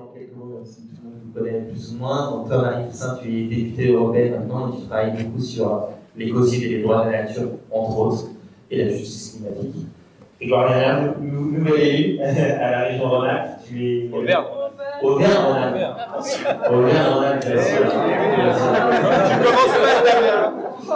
en quelques mots, si tout le monde vous connaît plus ou moins. Donc, toi, Marie Toussaint, tu es députée européenne maintenant et tu travailles beaucoup sur l'écocide et les droits de la nature, entre autres, et la justice climatique. Grégoire Bernard, nouvel élu à la région Rhône-Alpes. Tu es. Auvergne-Rhône-Alpes. Auvergne-Rhône-Alpes, bien sûr. Tu commences mal derrière.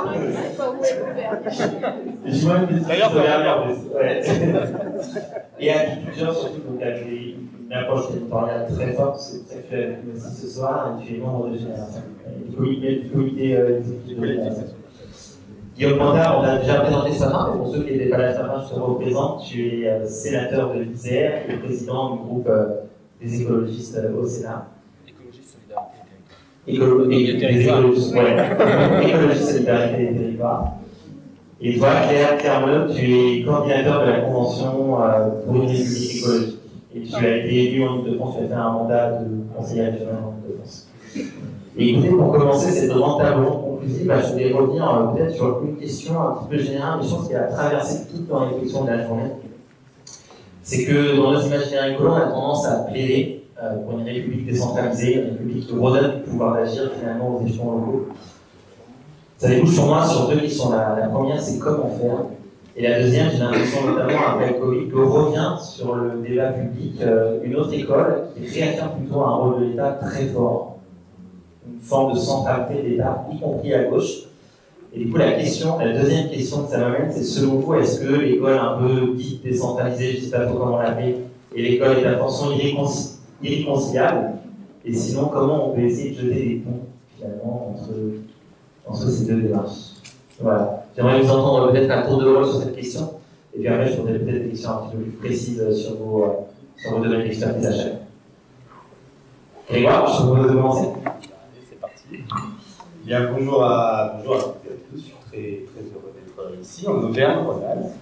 D'ailleurs, et agriculteur, surtout, donc avec une approche territoriale très forte, c'est pour ça que tu es avec nous aussi ce soir, et tu es membre de Génération, du comité exécutif de Génération. Guillaume Mandard, on a déjà présenté ce matin, mais pour ceux qui n'étaient pas là ce matin, je te représente. Tu es sénateur de l'Isère et président du groupe des écologistes au Sénat. Écologiste, solidarité et territoire. Écologiste, solidarité et territoire. Et toi, Claire Meulon, tu es coordinateur de la Convention pour une République écologique. Et tu as été élu en Ile-de-France, tu as fait un mandat de conseiller régional en Ile-de-France. Et écoutez, pour commencer cette grande table ronde conclusive, je voulais revenir peut-être sur une question un petit peu générale, mais je pense qu'elle a traversé toute nos réflexions de la journée. C'est que dans nos imaginaires écolos, on a tendance à plaider pour une république décentralisée, une république qui redonne le pouvoir d'agir finalement aux échelons locaux. Ça débouche sur moi sur deux questions. La première, c'est comment faire. Et la deuxième, j'ai l'impression notamment après le Covid, que revient sur le débat public une autre école qui réaffirme plutôt un rôle de l'État très fort, une forme de centralité de l'État, y compris à gauche. Et du coup, la deuxième question que ça m'amène, c'est selon vous, est-ce que l'école un peu dite décentralisée, je ne sais pas trop comment l'appeler, et l'école et la France sont irréconciliables? Et sinon, comment on peut essayer de jeter des ponts, finalement, entre ces deux démarches? Voilà. J'aimerais vous entendre peut-être un tour de rôle sur cette question, et puis après, je voudrais peut-être des questions un petit peu plus précises sur vos domaines d'expertise à chacun. Grégoire, je vous propose de commencer. C'est parti. Bien, bonjour à toutes et à tous. Je suis très heureux d'être ici, en Auvergne-Rhône-Alpes,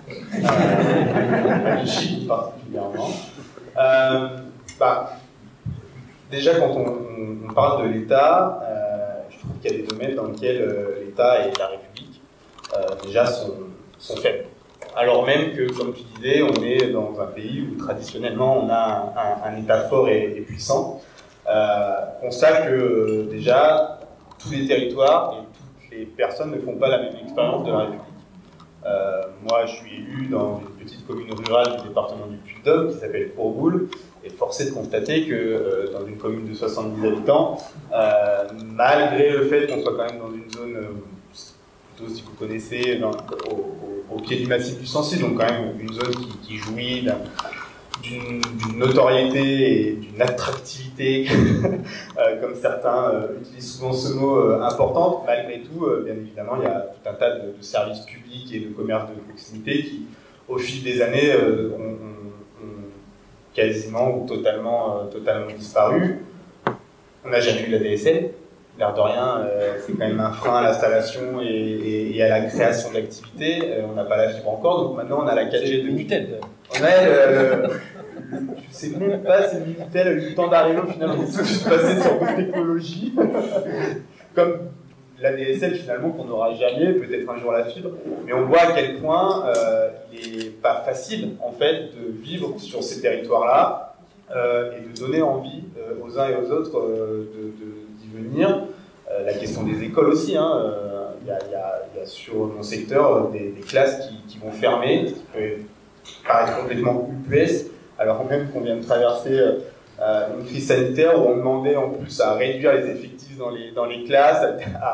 Chine particulièrement. Déjà, quand on parle de l'État, je trouve qu'il y a des domaines dans lesquels l'État et la République déjà sont faibles. Alors même que, comme tu disais, on est dans un pays où traditionnellement on a un État fort et puissant. Constate que déjà tous les territoires et toutes les personnes ne font pas la même expérience de la République. Moi, je suis élu dans une petite commune rurale du département du Puy-de-Dôme qui s'appelle Courboul, et forcé de constater que dans une commune de 70 habitants, malgré le fait qu'on soit quand même dans une zone, plutôt si vous connaissez, au pied du massif du Sancy, donc quand même une zone qui jouit d'une notoriété et d'une attractivité, comme certains utilisent souvent ce mot, importante. Malgré tout, bien évidemment, il y a tout un tas de services publics et de commerces de proximité qui, au fil des années, ont quasiment ou totalement disparu. On n'a jamais eu la DSL. L'air de rien, c'est quand même un frein à l'installation et à la création d'activités. On n'a pas la fibre encore, donc maintenant on a la 4G de Minitel. On a je sais même pas si Minitel a eu le temps d'arriver finalement, tout de suite passé sur d'autres technologies. Comme la DSL finalement qu'on n'aura jamais, peut-être un jour la fibre, mais on voit à quel point il n'est pas facile en fait de vivre sur ces territoires-là et de donner envie aux uns et aux autres d'y venir. La question des écoles aussi, hein, il y a sur mon secteur des classes qui vont fermer, ce qui peut paraître complètement UPS, alors même qu'on vient de traverser une crise sanitaire où on demandait en plus à réduire les effectifs dans les classes,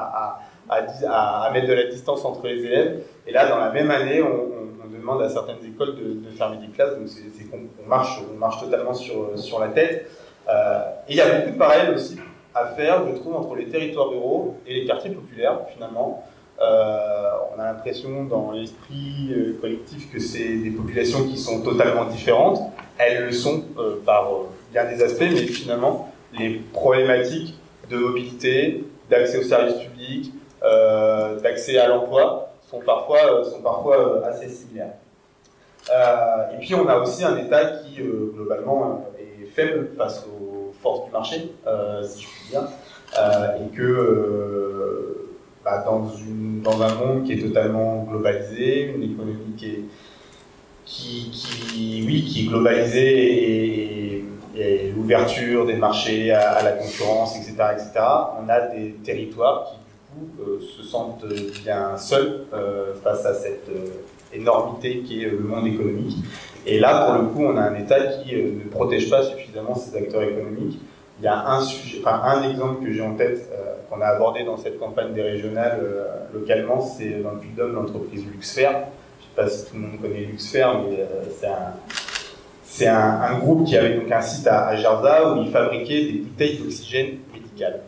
à mettre de la distance entre les élèves. Et là, dans la même année, on demande à certaines écoles de fermer des classes, donc on marche totalement sur la tête. Et il y a beaucoup de parallèles aussi à faire, je trouve, entre les territoires ruraux et les quartiers populaires, finalement. On a l'impression dans l'esprit collectif que c'est des populations qui sont totalement différentes. Elles le sont par bien des aspects, mais finalement, les problématiques de mobilité, d'accès aux services publics, d'accès à l'emploi sont parfois assez similaires. Et puis on a aussi un État qui, globalement, est faible face aux forces du marché, si je puis dire, et que dans un monde qui est totalement globalisé, une économie qui est globalisée et l'ouverture des marchés à la concurrence, etc., etc., on a des territoires qui, du coup, se sentent bien seuls face à cette énormité qui est le monde économique. Et là, pour le coup, on a un État qui ne protège pas suffisamment ses acteurs économiques. Il y a un exemple que j'ai en tête, qu'on a abordé dans cette campagne des régionales localement, c'est dans le Puy-de-Dôme, l'entreprise Luxfer. Je ne sais pas si tout le monde connaît Luxfer, mais c'est un groupe qui avait donc un site à Jarza où il fabriquait des bouteilles d'oxygène médical.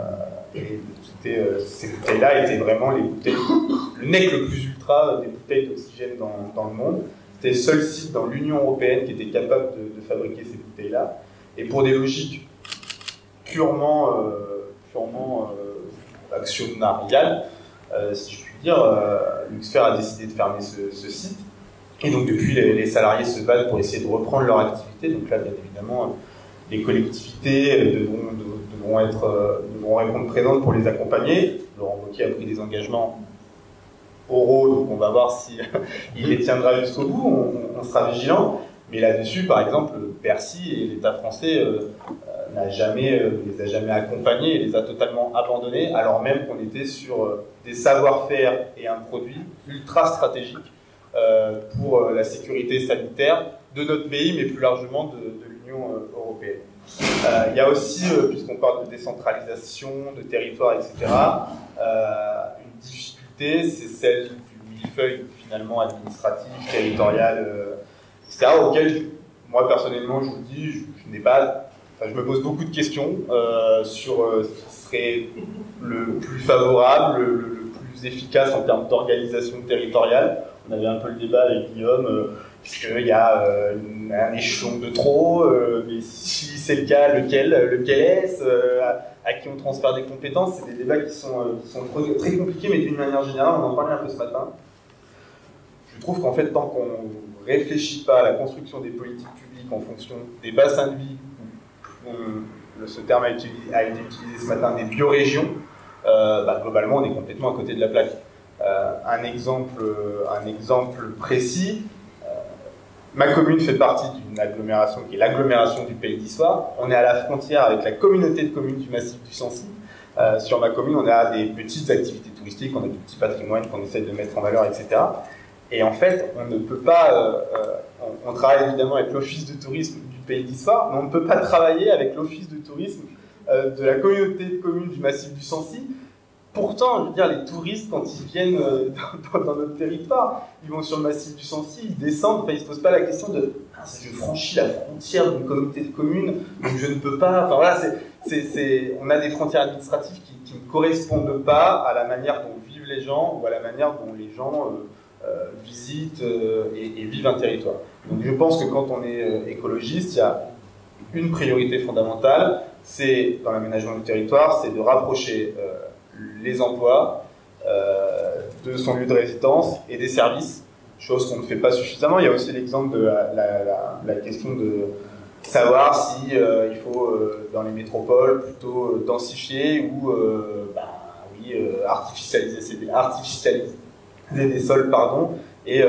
Ces bouteilles-là étaient vraiment les bouteilles, le nec le plus ultra des bouteilles d'oxygène dans le monde. C'était le seul site dans l'Union européenne qui était capable de fabriquer ces bouteilles-là. Et pour des logiques purement actionnariales, si je puis dire, Luxfer a décidé de fermer ce site. Et donc depuis, les salariés se battent pour essayer de reprendre leur activité. Donc là, bien évidemment, les collectivités devront répondre présentes pour les accompagner. Laurent Wauquiez a pris des engagements oraux, donc on va voir si il les tiendra jusqu'au bout. On sera vigilant. Mais là-dessus, par exemple, Bercy et l'État français les a jamais accompagnés et les a totalement abandonnés, alors même qu'on était sur des savoir-faire et un produit ultra stratégique pour la sécurité sanitaire de notre pays, mais plus largement de l'Union européenne. Il y a aussi, puisqu'on parle de décentralisation, de territoire, etc., une difficulté, c'est celle du millefeuille finalement administratif, territorial, etc., auquel, moi personnellement, je vous le dis, je me pose beaucoup de questions sur ce qui serait le plus favorable, le plus efficace en termes d'organisation territoriale. On avait un peu le débat avec Guillaume, puisqu'il y a un échelon de trop, mais si c'est le cas, lequel est-ce, à qui on transfère des compétences, c'est des débats qui sont très compliqués, mais d'une manière générale, on en parlait un peu ce matin. Je trouve qu'en fait, tant qu'on ne réfléchit pas à la construction des politiques publiques en fonction des bassins de vie, ce terme a été utilisé ce matin, des biorégions, globalement, on est complètement à côté de la plaque. Un exemple précis, ma commune fait partie d'une agglomération qui est l'agglomération du Pays d'Issoire. On est à la frontière avec la communauté de communes du massif du Sancy. Sur ma commune, on a des petites activités touristiques, on a du petit patrimoine qu'on essaie de mettre en valeur, etc. Et en fait, on ne peut pas... on travaille évidemment avec l'Office de tourisme du Pays d'Issoire, mais on ne peut pas travailler avec l'Office de tourisme de la communauté de communes du massif du Sancy. Pourtant, je veux dire, les touristes, quand ils viennent dans notre territoire, ils vont sur le massif du Sancy, ils descendent, ils ne se posent pas la question de « je franchis la frontière d'une communauté de communes, donc je ne peux pas… » Enfin voilà, on a des frontières administratives qui ne correspondent pas à la manière dont vivent les gens ou à la manière dont les gens visitent et vivent un territoire. Donc je pense que quand on est écologiste, il y a une priorité fondamentale, c'est, dans l'aménagement du territoire, c'est de rapprocher les emplois de son lieu de résidence et des services, chose qu'on ne fait pas suffisamment. Il y a aussi l'exemple de la question de savoir si il faut dans les métropoles plutôt densifier ou artificialiser des sols, et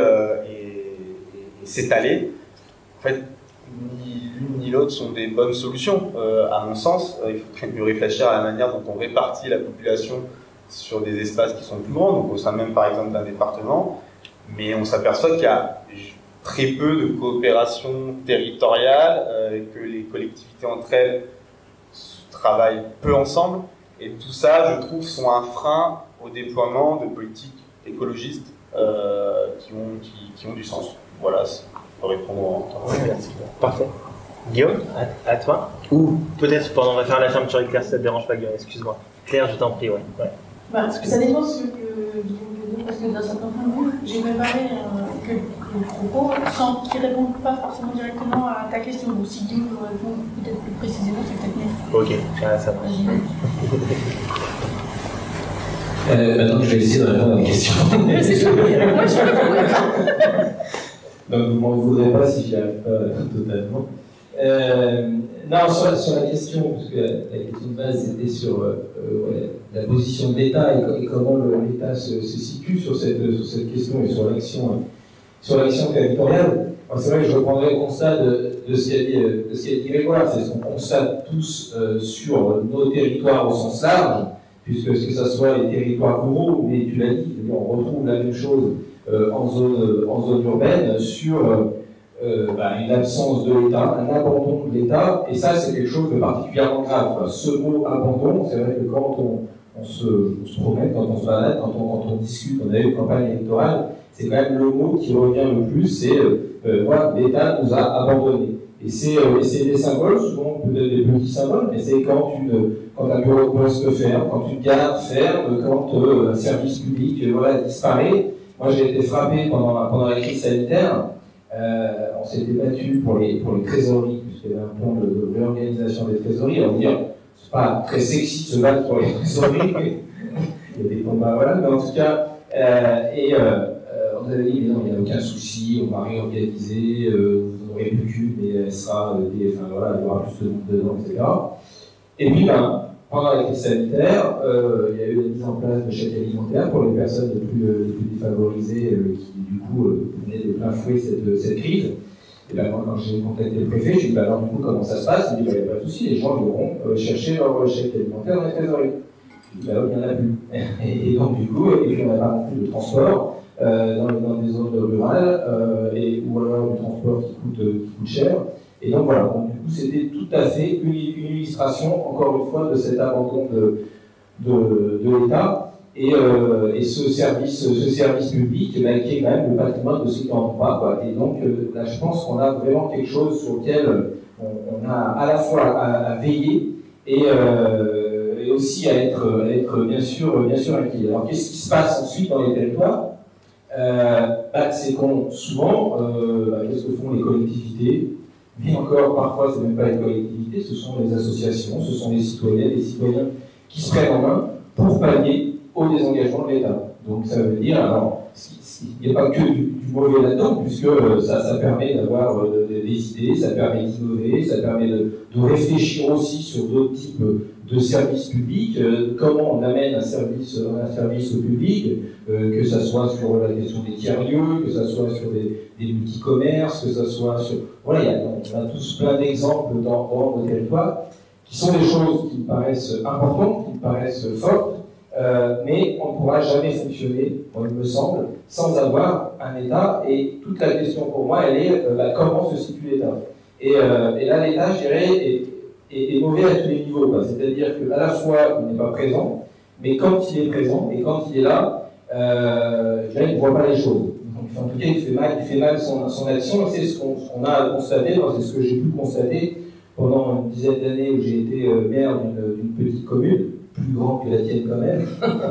s'étaler. En fait, ni l'une ni l'autre sont des bonnes solutions. À mon sens, il faudrait mieux réfléchir à la manière dont on répartit la population sur des espaces qui sont plus grands, donc au sein même par exemple d'un département, mais on s'aperçoit qu'il y a très peu de coopération territoriale, que les collectivités entre elles travaillent peu ensemble, et tout ça, je trouve, sont un frein au déploiement de politiques écologistes qui ont du sens. Voilà, pour répondre en temps. Parfait. Guillaume, à toi. Ou peut-être pendant on va faire la fermeture éclair, si ça te dérange pas, Guillaume, excuse-moi. Claire, je t'en prie, ouais. Parce que ça dépend de ce que Guillaume veut dire, parce que d'un certain point de vue, j'ai préparé quelques propos sans qu'ils ne répondent pas forcément directement à ta question. Donc si Guillaume veut répondre peut-être plus précisément, c'est peut-être mieux. Ok, ça va. Maintenant, je vais essayer de répondre à la question. C'est ça, moi je réponds. Donc vous ne m'en voudrez pas si j'y arrive pas totalement. Non, sur la question, parce que la question de base était sur la position de l'État et comment l'État se situe sur cette question et sur l'action territoriale. C'est vrai que je reprendrai le constat de ce qu'a dit Grégoire, c'est ce qu'on constate tous sur nos territoires au sens large, puisque que ce soit les territoires ruraux, mais tu l'as dit, on retrouve la même chose en zone urbaine sur une absence de l'État, un abandon de l'État, et ça c'est quelque chose de particulièrement grave. Ce mot abandon, c'est vrai que quand on se promène, quand on se balade, quand on discute, on a eu une campagne électorale, c'est quand même le mot qui revient le plus, c'est voilà, l'État nous a abandonnés. Et c'est des symboles, souvent peut-être des petits symboles, mais c'est quand un bureau de poste ferme, quand une gare ferme, quand un service public disparaît. Moi j'ai été frappé pendant la crise sanitaire. On s'était battu pour les trésoreries, puisqu'il y avait un plan de réorganisation des trésoreries. On va dire, c'est pas très sexy de se battre pour les trésoreries, mais il y a des combats, voilà, mais en tout cas, on avait dit, mais non, il n'y a aucun souci, on va réorganiser, vous n'aurez plus qu'une, mais elle sera, il y aura plus de monde dedans, etc. Et puis, pendant la crise sanitaire, il y a eu la mise en place de chèques alimentaires pour les personnes les plus défavorisées qui, du coup, venaient de plein fouet cette crise. Et moi, quand j'ai contacté le préfet, j'ai dit, alors, du coup, comment ça se passe? Il m'a dit, il n'y a pas de souci, les gens iront chercher leur chèque alimentaire dans les trésoreries. Il n'y en a plus. Et donc, du coup, on n'a pas non plus de transport dans des zones rurales, ou alors du transport qui coûte cher. Et donc voilà, donc, du coup, c'était tout à fait une illustration, encore une fois, de cet abandon de l'État et ce service public qui est quand même le patrimoine de ceux qui n'en ont pas, quoi. Et donc là, je pense qu'on a vraiment quelque chose sur lequel on a à la fois à veiller et aussi à être bien sûr inquiet. Alors qu'est-ce qui se passe ensuite dans les territoires? C'est qu'on souvent, qu'est-ce que font les collectivités? Mais encore, parfois, ce n'est même pas les collectivités, ce sont les associations, ce sont les citoyens qui se prennent en main pour pallier au désengagement de l'État. Donc ça veut dire, alors, il n'y a pas que du mauvais là-dedans, puisque ça permet d'avoir des idées, ça permet d'innover, ça permet de réfléchir aussi sur d'autres types de services publics, comment on amène un service au public, que ce soit sur la question des tiers-lieux, que ce soit sur des multi-commerces, que ce soit sur... Voilà, on a tous plein d'exemples dans nos territoires qui sont des choses qui me paraissent importantes, qui me paraissent fortes, mais on ne pourra jamais fonctionner, il me semble, sans avoir un État. Et toute la question pour moi, elle est comment se situe l'État. Et là, l'État, je dirais, est mauvais à tous les niveaux. C'est-à-dire qu'à la fois, il n'est pas présent, mais quand il est présent et quand il est là, je dirais, il ne voit pas les choses. Donc, en tout cas, il fait mal son action. Et c'est ce qu'on a constaté, c'est ce que j'ai pu constater pendant une dizaine d'années où j'ai été maire d'une petite commune, plus grande que la tienne quand même.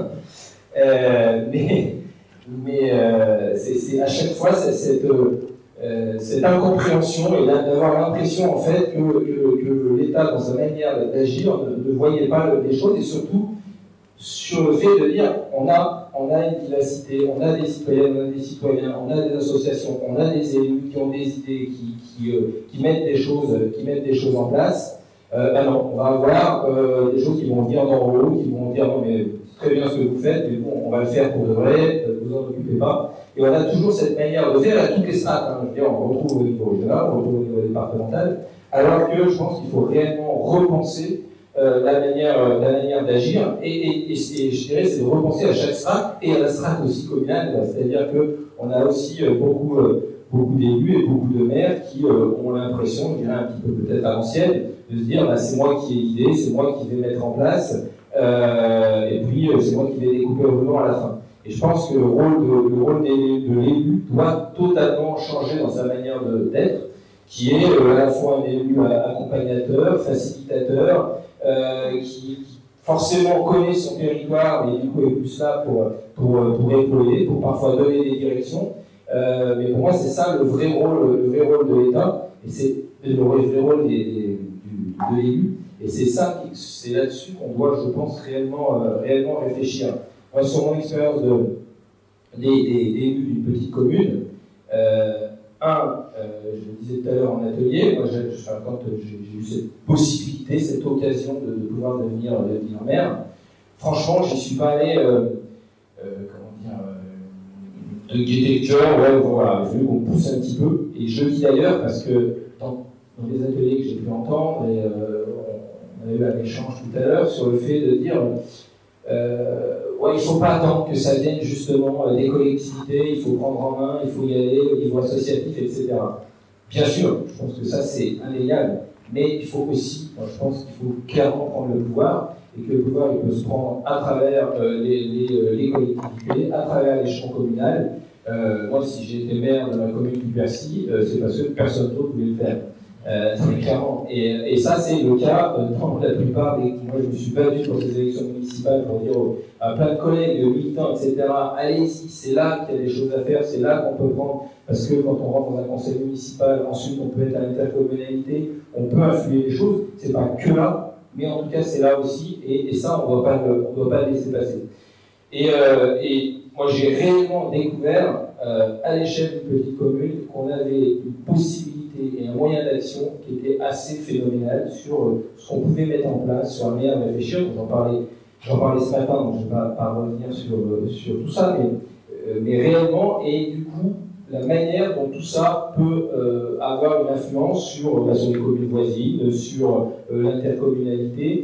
Mais c'est à chaque fois cette incompréhension et d'avoir l'impression en fait que l'État, dans sa manière d'agir, ne voyait pas les choses, et surtout sur le fait de dire on a une vivacité, on a des citoyennes, on a des citoyens, on a des associations, on a des élus qui ont des idées, qui mettent des choses en place. Non, on va avoir des choses qui vont venir d'en haut, qui vont dire non mais c'est très bien ce que vous faites, mais bon, on va le faire pour de vrai, vous en occupez pas. Et on a toujours cette manière de faire à toutes les strates. Je veux dire, on retrouve au niveau régional, on retrouve au niveau départemental, alors que je pense qu'il faut réellement repenser la manière d'agir, et je dirais c'est de repenser à chaque strate et à la strate aussi communale, c'est-à-dire qu'on a aussi beaucoup d'élus et beaucoup de maires qui ont l'impression, je dirais un petit peu peut-être à l'ancienne, de se dire c'est moi qui ai l'idée, c'est moi qui vais mettre en place, et puis c'est moi qui vais découper le ruban à la fin. Et je pense que le rôle de l'élu doit totalement changer dans sa manière d'être, qui est à la fois un élu accompagnateur, facilitateur, qui forcément connaît son territoire, mais du coup est plus là pour épauler, pour parfois donner des directions. Mais pour moi, c'est ça le vrai rôle de l'État, et c'est le vrai rôle de l'élu. Et c'est là-dessus qu'on doit, je pense, réellement réfléchir. Moi, sur mon expérience d'élus d'une petite commune, je le disais tout à l'heure en atelier, moi, quand j'ai eu cette possibilité, cette occasion de pouvoir devenir maire, franchement, j'y suis pas allé, gaieté de cœur, ouais, voilà, je veux qu'on pousse un petit peu. Et je dis d'ailleurs, parce que dans les ateliers que j'ai pu entendre, et on a eu un échange tout à l'heure sur le fait de dire ouais, il ne faut pas attendre que ça vienne justement des collectivités, il faut prendre en main, il faut y aller au niveau associatif, etc. Bien sûr, je pense que ça c'est indéniable, mais il faut aussi, je pense qu'il faut clairement prendre le pouvoir, et que le pouvoir il peut se prendre à travers les collectivités, à travers l'échelon communal. Moi, si j'étais maire de la commune du Percy, c'est parce que personne d'autre voulait le faire. Très clairement. Et ça, c'est le cas dans la plupart des. Moi, je me suis battu pour ces élections municipales pour dire à plein de collègues, militants, etc. Allez-y, c'est là qu'il y a des choses à faire, c'est là qu'on peut prendre. Parce que quand on rentre dans un conseil municipal, ensuite on peut être à l'intercommunalité, on peut influer les choses. C'est pas que là, mais en tout cas, c'est là aussi. Et ça, on ne doit pas le laisser passer. Et moi, j'ai réellement découvert à l'échelle d'une petite commune qu'on avait une possibilité et un moyen d'action qui était assez phénoménal sur ce qu'on pouvait mettre en place, sur la manière de réfléchir. J'en parlais ce matin, donc je ne vais pas revenir sur tout ça, mais réellement, et du coup, la manière dont tout ça peut avoir une influence sur les communes voisines, sur l'intercommunalité,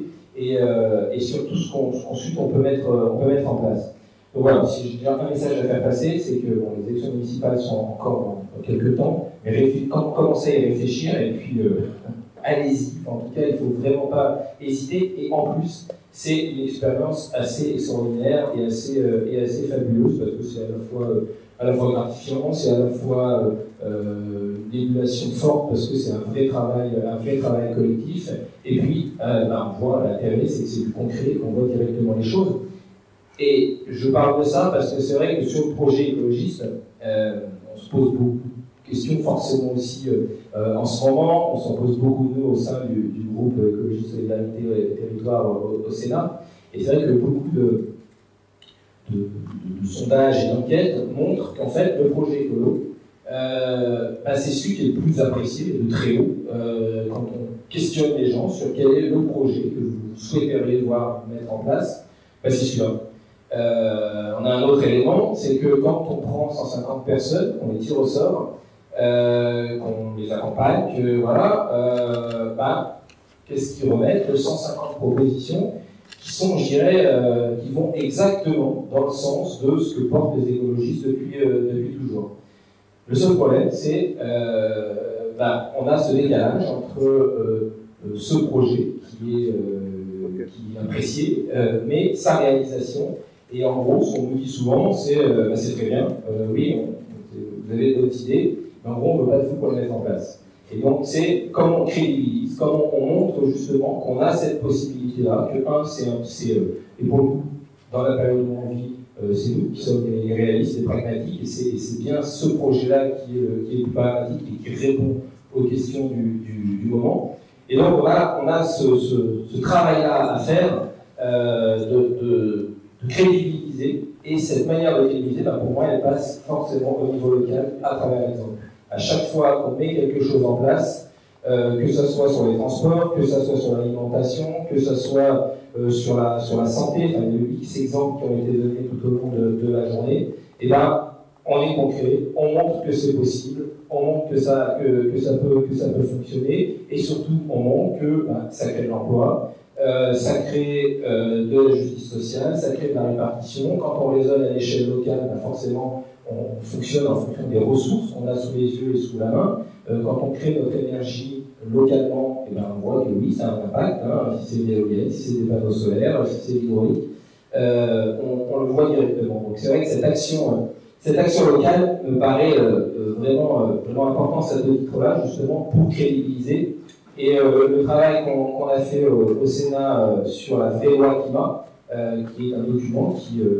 et sur tout ce qu'ensuite on peut mettre en place. Donc voilà, si j'ai un message à faire passer, c'est que les élections municipales sont encore dans quelques temps, mais commencez à y réfléchir, et puis allez-y. En tout cas, il ne faut vraiment pas hésiter, et en plus, c'est une expérience assez extraordinaire et assez fabuleuse, parce que c'est à la fois gratifiant, c'est à la fois une émulation forte, parce que c'est un vrai travail collectif, et puis on voit l'intérêt, c'est que c'est du concret, qu'on voit directement les choses. Et je parle de ça parce que c'est vrai que sur le projet écologiste, on se pose beaucoup de questions, forcément aussi en ce moment, on s'en pose beaucoup nous au sein du groupe Écologie Solidarité et Territoire au Sénat. Et c'est vrai que beaucoup de sondages et d'enquêtes montrent qu'en fait, le projet écolo, c'est celui qui est le plus apprécié, de très haut, quand on questionne les gens sur quel est le projet que vous souhaiteriez voir mettre en place, c'est celui-là. On a un autre élément, c'est que quand on prend 150 personnes, on les tire au sort, qu'on les accompagne, qu'est-ce qu'ils remettent? 150 propositions qui sont, je dirais, qui vont exactement dans le sens de ce que portent les écologistes depuis toujours. Le seul problème, c'est on a ce décalage entre ce projet qui est apprécié, mais sa réalisation. Et en gros, ce qu'on nous dit souvent, c'est très bien, oui, vous avez d'autres idées, mais en gros, on ne veut pas de vous pour le mettre en place. Et donc, c'est comment on crédibilise, comment on montre justement qu'on a cette possibilité-là, que et pour nous, dans la période où on vit, c'est nous qui sommes les réalistes et pragmatiques, et c'est bien ce projet-là qui est le plus pragmatique et qui répond aux questions du moment. Et donc, on a ce travail-là à faire de crédibiliser, et cette manière de crédibiliser, pour moi, elle passe forcément au niveau local à travers l'exemple. À chaque fois qu'on met quelque chose en place, que ce soit sur les transports, que ce soit sur l'alimentation, que ce soit sur la santé, il y a eu X exemples qui ont été donnés tout au long de la journée, et on est concret, on montre que c'est possible, on montre que ça peut fonctionner, et surtout on montre que ça crée de l'emploi, ça crée de la justice sociale, ça crée de la répartition. Quand on raisonne à l'échelle locale, forcément on fonctionne en fonction des ressources qu'on a sous les yeux et sous la main. Quand on crée notre énergie localement, on voit que oui, ça a un impact, si c'est des éoliennes, si c'est des panneaux solaires, si c'est l'hydraulique, on le voit directement. Donc c'est vrai que cette action locale me paraît vraiment importante à ce titre-là, justement pour crédibiliser. Et le travail qu'on a fait au Sénat sur la vraie loi climat, qui est un document qui est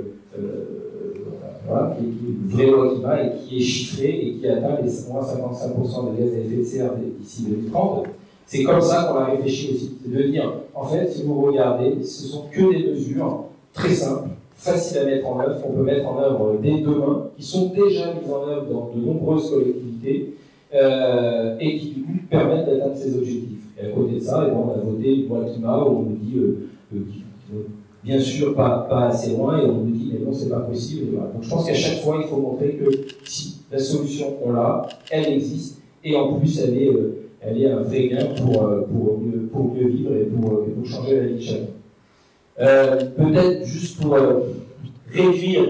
une vraie loi climat et qui est chiffré et qui atteint les moins 55% de gaz à effet de serre d'ici 2030. C'est comme ça qu'on a réfléchi aussi. C'est de dire, en fait, si vous regardez, ce sont que des mesures très simples, faciles à mettre en œuvre, qu'on peut mettre en œuvre dès demain, qui sont déjà mises en œuvre dans de nombreuses collectivités et qui, du coup, permettent d'atteindre ces objectifs. Et à côté de ça, on a voté une loi climat où on nous dit qu'il faut bien sûr pas assez loin, et on nous dit mais non, c'est pas possible. Et voilà. Donc je pense qu'à chaque fois, il faut montrer que si la solution on l'a, elle existe, et en plus elle est un vrai gain pour mieux vivre et pour changer la vie de chacun. Peut-être juste pour réduire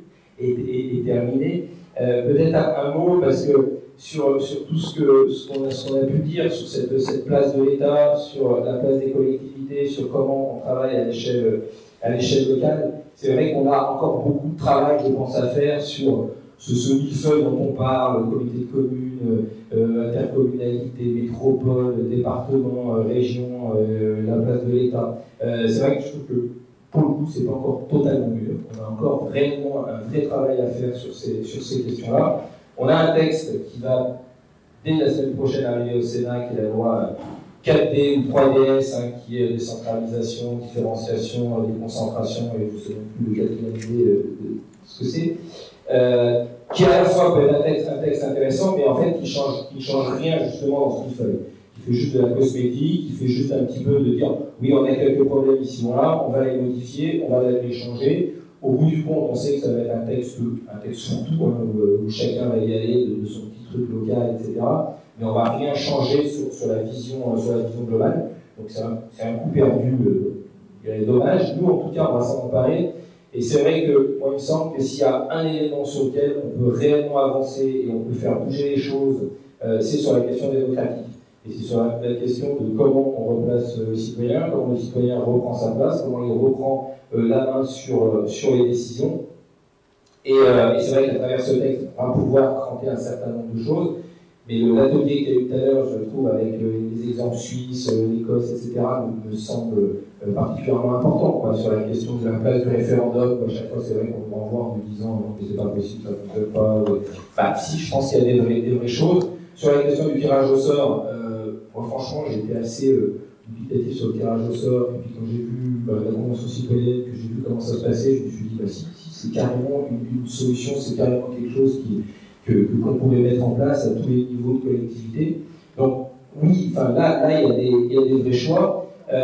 et terminer, peut-être un mot, parce que sur tout ce qu'on a pu dire sur cette place de l'État, sur la place des collectivités, sur comment on travaille à l'échelle locale, c'est vrai qu'on a encore beaucoup de travail, je pense, à faire sur ce millefeuille dont on parle, comité de communes, intercommunalité, métropole, département, région, la place de l'État. C'est vrai que je trouve que pour le coup, c'est pas encore totalement mûr. On a encore réellement un vrai travail à faire sur ces questions-là. On a un texte qui va, dès la semaine prochaine, arriver au Sénat, qui est la loi 4D ou 3DS, qui est décentralisation, différenciation, déconcentration, et je ne sais même plus le quatrième idée de ce que c'est, qui à la fois peut être un texte intéressant, mais en fait qui change rien justement dans ce qu'il fait. Qui fait juste de la cosmétique, qui fait juste un petit peu de dire oui, on a quelques problèmes ici ou là, on va les modifier, on va les changer. Au bout du compte, on sait que ça va être un texte fourre-tout, où chacun va y aller de son petit truc local, etc. Mais on ne va rien changer sur la vision globale. Donc c'est un coup perdu, dommage. Nous, en tout cas, on va s'en emparer. Et c'est vrai que, moi, il me semble que s'il y a un élément sur lequel on peut réellement avancer et on peut faire bouger les choses, c'est sur la question démocratique. Et c'est sur la question de comment on replace le citoyen, comment le citoyen reprend sa place, comment il reprend la main sur les décisions. Et c'est vrai qu'à travers ce texte, on va pouvoir cranter un certain nombre de choses. Mais l'atelier qu'il y a eu tout à l'heure, je trouve, avec les exemples suisses, l'Écosse, etc., me semble particulièrement important, quoi, sur la question de la place du référendum. À chaque fois, c'est vrai qu'on me renvoie en me disant non, que c'est pas possible, ça ne fonctionne pas. Enfin, si, je pense qu'il y a des vraies choses. Sur la question du tirage au sort, moi, franchement, j'ai été assez dubitatif sur le tirage au sort. Et puis, quand j'ai vu la Convention citoyenne, que j'ai vu comment ça se passait, je me suis dit, bah, si c'est carrément une solution, c'est carrément quelque chose qu'on pouvait mettre en place à tous les niveaux de collectivité. Donc, oui, là, il y a des vrais choix.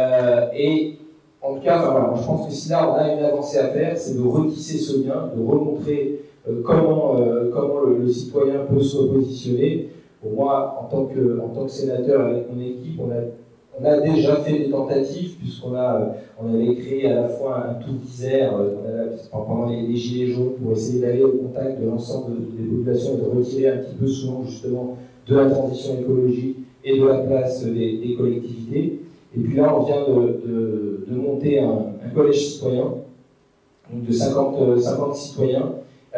Et en tout cas, voilà, je pense que si là, on a une avancée à faire, c'est de retisser ce lien, de remontrer comment le citoyen peut se repositionner. Pour moi, en tant que sénateur avec mon équipe, on a déjà fait des tentatives, puisqu'on avait créé à la fois un tour d'Isère pendant les gilets jaunes pour essayer d'aller au contact de l'ensemble des populations et de retirer un petit peu souvent justement de la transition écologique et de la place des collectivités. Et puis là, on vient de monter un collège citoyen, donc de 50 citoyens,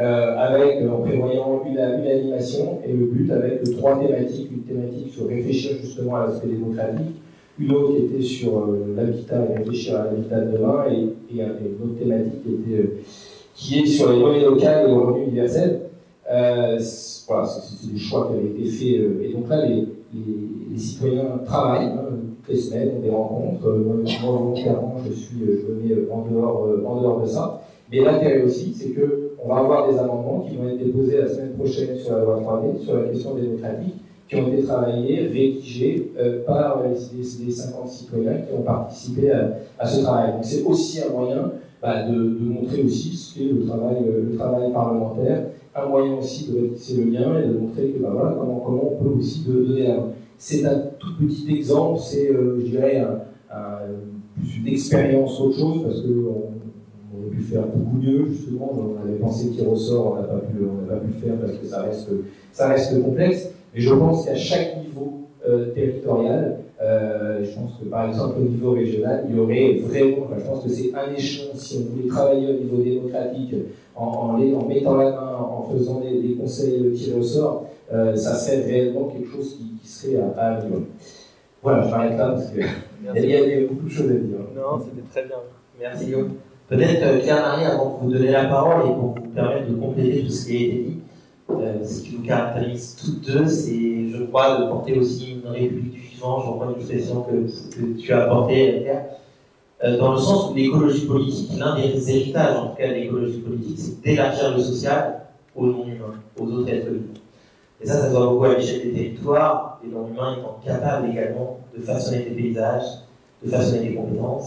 en prévoyant une animation, et le but avec 3 thématiques, une thématique sur réfléchir justement à l'aspect démocratique, une autre qui était sur l'habitat et réfléchir à l'habitat de demain, et une autre thématique qui est sur les données locales et le revenu universel. Voilà, c'est des choix qui avaient été faits, et donc là, les citoyens travaillent, toutes les semaines, on des rencontres. Moi, volontairement, je me mets en dehors de ça. Mais l'intérêt aussi, c'est qu'on va avoir des amendements qui vont être déposés la semaine prochaine sur la loi 3D, sur la question démocratique, qui ont été travaillés, rédigés par les 50 citoyens qui ont participé à ce travail. Donc c'est aussi un moyen de montrer aussi ce qu'est le travail parlementaire, un moyen aussi de rétisser le lien et de montrer que voilà, comment on peut aussi donner la main. C'est un tout petit exemple, c'est je dirais plus une expérience autre chose, parce qu'on aurait pu faire beaucoup mieux, justement. On avait pensé qu'il ressort, on n'a pas pu le faire parce que ça reste complexe. Mais je pense qu'à chaque niveau territorial, je pense que par exemple au niveau régional, il y aurait vraiment, je pense que c'est un échelon, si on voulait travailler au niveau démocratique, en mettant la main, en faisant des conseils tirés au sort, ça serait réellement quelque chose qui serait à améliorer. Voilà, je m'arrête là parce qu'il y a beaucoup de choses à dire. Non, c'était très bien. Merci Guillaume. Peut-être Pierre-Marie, avant de vous donner la parole et pour vous permettre de compléter tout ce qui a été dit, ce qui vous caractérise toutes deux, c'est, je crois, de porter aussi une république du vivant. Je reprends une expression que tu as apportée, Pierre, dans le sens où l'écologie politique, l'un des héritages, en tout cas de l'écologie politique, c'est d'élargir le social aux non-humains, aux autres êtres humains. Et ça se voit beaucoup à l'échelle des territoires, les non-humains étant capables également de façonner des paysages, de façonner des compétences,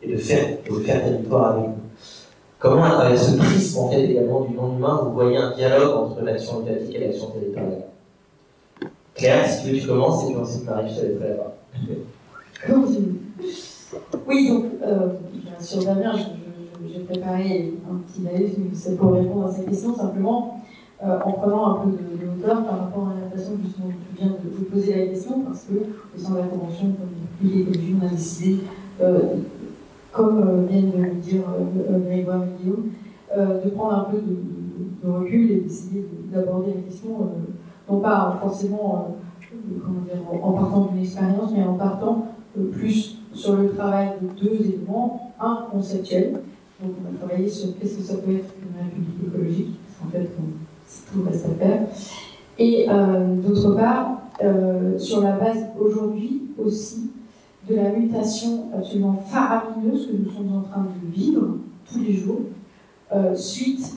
et de faire territoire avec vous. Comment, à travers ce prisme en fait également du non-humain, vous voyez un dialogue entre l'action étatique et l'action territoriale? Claire, si tu veux, tu commences, et puis ensuite Marie, je te laisserai la parole. Oui, donc, bien sûr, Damien, j'ai préparé un petit laïus, mais c'est pour répondre à ces questions, simplement en prenant un peu de hauteur par rapport à la façon justement dont tu viens de vous poser la question, parce que au sein de la Convention, comme depuis l'écologie, on a décidé, comme viennent de le dire Grégoire et Guillaume, de prendre un peu de recul et d'essayer d'aborder la question, non pas forcément en partant d'une expérience, mais en partant plus sur le travail de deux éléments. Un, conceptuel, donc on va travailler sur qu'est-ce que ça peut être une république écologique, en fait, tout reste à faire. Et d'autre part, sur la base aujourd'hui aussi de la mutation absolument faramineuse que nous sommes en train de vivre tous les jours, suite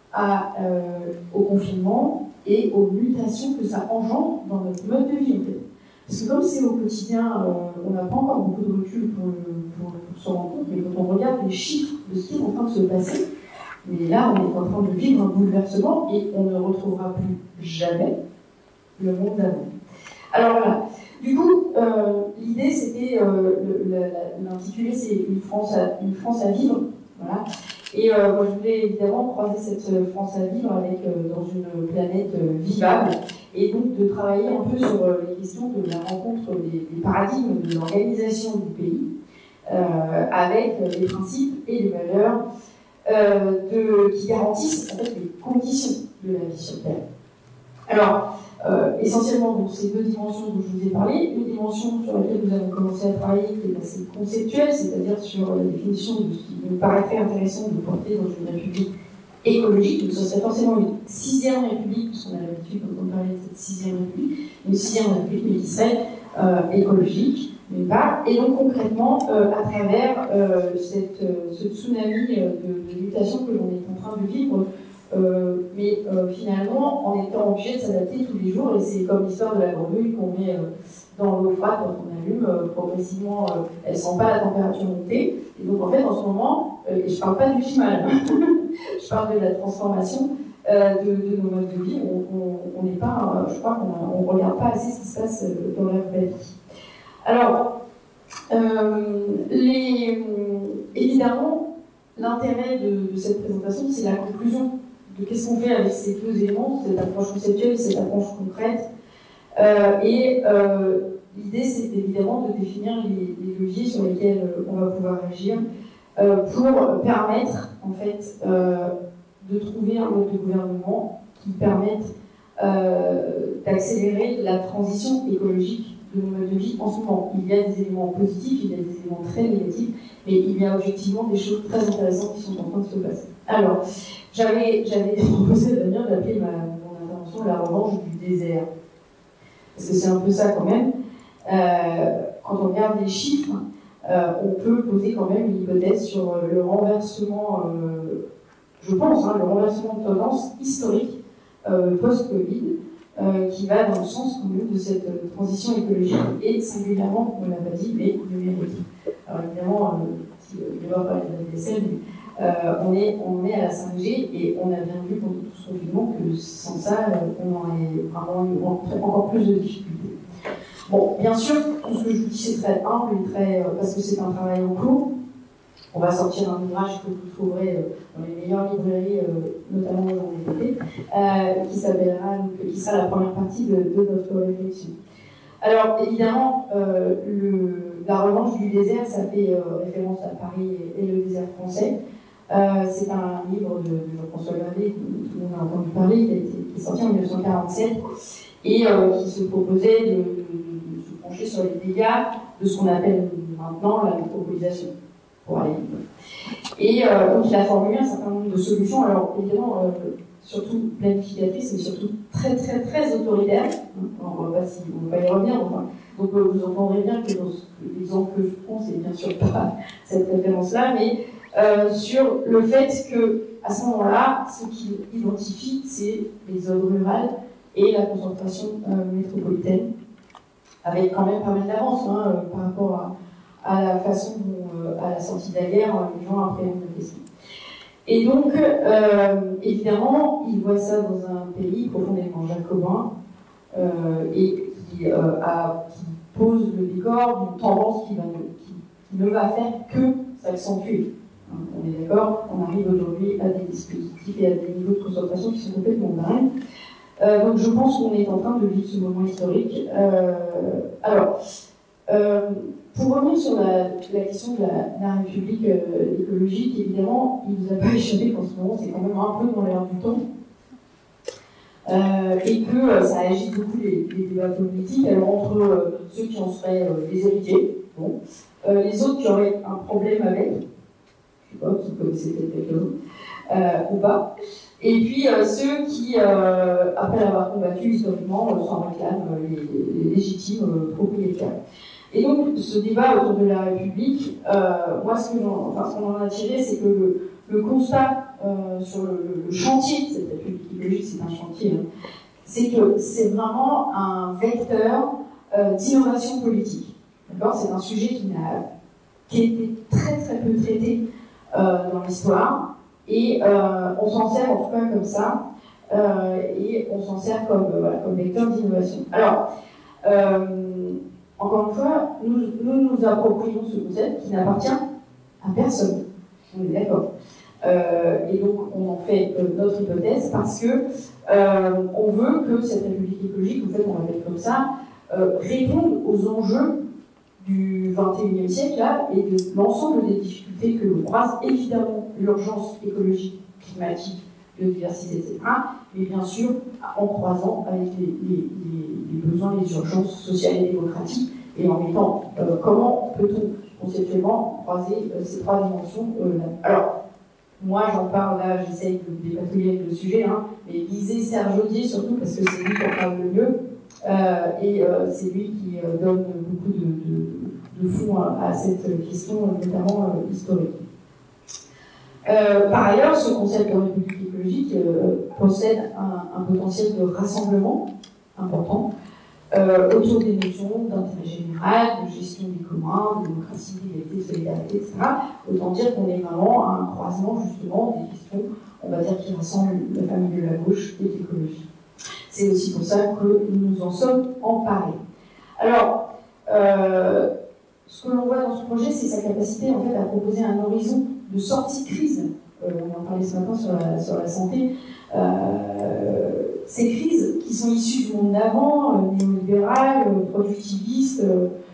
au confinement et aux mutations que ça engendre dans notre mode de vie. En fait. Parce que comme c'est au quotidien, on n'a pas encore beaucoup de recul pour s'en rendre compte, mais quand on regarde les chiffres de ce qui est en train de se passer, mais là on est en train de vivre un bouleversement et on ne retrouvera plus jamais le monde d'avant. Alors voilà. Du coup, l'idée c'était, l'intitulé c'est une France à vivre. Voilà. Et moi je voulais évidemment croiser cette France à vivre avec, dans une planète vivable, et donc de travailler un peu sur les questions de la rencontre des paradigmes de l'organisation du pays, avec les principes et les valeurs qui garantissent en fait les conditions de la vie sur Terre. Alors, essentiellement, donc, ces deux dimensions dont je vous ai parlé, une dimension sur laquelle nous avons commencé à travailler qui est assez conceptuelle, c'est-à-dire sur la définition de ce qui nous paraîtrait intéressant de porter dans une république écologique. Donc, ce serait forcément une sixième république, puisqu'on a l'habitude d'entendre parler de cette sixième république, une sixième république, mais qui serait écologique, d'une part, et donc concrètement, à travers ce tsunami de mutation que l'on est en train de vivre, mais finalement en étant obligé de s'adapter tous les jours, et c'est comme l'histoire de la grenouille qu'on met dans l'eau froide quand on allume, progressivement elle ne sent pas la température monter, et donc en fait en ce moment, et je ne parle pas du climat, je parle de la transformation de nos modes de vie, on n'est pas, je crois qu'on ne regarde pas assez ce qui se passe dans la vraie vie. Alors, évidemment, l'intérêt de cette présentation, c'est la conclusion de qu'est-ce qu'on fait avec ces deux éléments, cette approche conceptuelle et cette approche concrète. L'idée, c'est évidemment de définir les leviers sur lesquels on va pouvoir agir pour permettre, en fait, de trouver un mode de gouvernement qui permette d'accélérer la transition écologique de nos modes de vie en ce moment. Il y a des éléments positifs, il y a des éléments très négatifs, mais il y a objectivement des choses très intéressantes qui sont en train de se passer. Alors, j'avais proposé à Damien d'appeler mon intervention la revanche du désert. Parce que c'est un peu ça quand même. Quand on regarde les chiffres, on peut poser quand même une hypothèse sur le renversement, je pense, le renversement de tendance historique post-Covid, qui va dans le sens quand même de cette transition écologique et singulièrement, on ne l'a pas dit, mais numérique. Alors évidemment, si on va parler de la DSL, mais on est à la 5G et on a bien vu pendant tout ce confinement que sans ça, on aurait vraiment eu encore plus de difficultés. Bon, bien sûr, tout ce que je vous dis c'est très humble et parce que c'est un travail en cours. On va sortir un ouvrage que vous trouverez dans les meilleures librairies, notamment dans les été, qui sera la première partie de notre réflexion. Alors, évidemment, la revanche du désert, ça fait référence à Paris et le désert français. C'est un livre de Jean-François Gravé, que tout le monde a entendu parler, qui est sorti en 1947, et qui se proposait de se pencher sur les dégâts de ce qu'on appelle maintenant la métropolisation. Pour aller vite. Et donc il a formulé un certain nombre de solutions, alors évidemment surtout planificatrices, mais surtout très très très autoritaires. On ne va pas y revenir, enfin. Donc vous entendrez bien que l'exemple que je prends, c'est bien sûr pas cette référence-là, mais sur le fait que à ce moment-là, ce qu'il identifie, c'est les zones rurales et la concentration métropolitaine, avec quand même pas mal d'avance par rapport à la façon dont, à la sortie de la guerre, les gens appréhendent la question. Et donc, évidemment, il voit ça dans un pays profondément jacobin et qui pose le décor d'une tendance qui ne va faire que s'accentuer. On est d'accord, on arrive aujourd'hui à des dispositifs et à des niveaux de concentration qui sont complètement dingues. Donc je pense qu'on est en train de vivre ce moment historique. Pour revenir sur la question de la République écologique, évidemment, il ne nous a pas échappé qu'en ce moment, c'est quand même un peu dans l'air du temps. Et que ça agite beaucoup les débats politiques, alors entre ceux qui en seraient des héritiers, bon, les autres qui auraient un problème avec, je ne sais pas, qui connaissaient peut-être quelqu'un, ou pas, et puis ceux qui, après l'avoir combattu historiquement, s'en réclament les légitimes propriétaires. Et donc, ce débat autour de la République, moi, ce qu'on en a tiré, c'est que le constat sur le chantier de cette République écologique, c'est un chantier, hein, c'est que c'est vraiment un vecteur d'innovation politique. D'accord ? C'est un sujet qui a été très très peu traité dans l'histoire, et on s'en sert en tout cas comme ça, et on s'en sert comme vecteur d'innovation. Alors, encore une fois, nous approprions ce concept qui n'appartient à personne. On est d'accord. Et donc, on en fait notre hypothèse parce que on veut que cette République écologique, en fait, on l'appelle comme ça, réponde aux enjeux du XXIe siècle là, et de l'ensemble des difficultés que l'on croise, évidemment l'urgence écologique, climatique, biodiversité, etc., mais bien sûr en croisant avec les besoins, les urgences sociales et démocratiques, et en mettant comment peut-on conceptuellement croiser ces trois dimensions là. Alors, moi j'en parle là, j'essaye de dépatouiller avec le sujet, hein, mais lisez Serge Audier surtout parce que c'est lui qui en parle le mieux, et c'est lui qui donne beaucoup de fond à cette question, notamment historique. Par ailleurs, ce concept de République écologique possède un potentiel de rassemblement important autour des notions d'intérêt général, de gestion des communs, de démocratie, d'égalité, de solidarité, etc. Autant dire qu'on est vraiment à un croisement justement des questions, on va dire, qui rassemblent la famille de la gauche et l'écologie. C'est aussi pour ça que nous nous en sommes emparés. Alors, ce que l'on voit dans ce projet, c'est sa capacité en fait à proposer un horizon de sortie de crise. On en parlait ce matin sur la santé. Ces crises qui sont issues du monde d'avant, néolibéral, productiviste,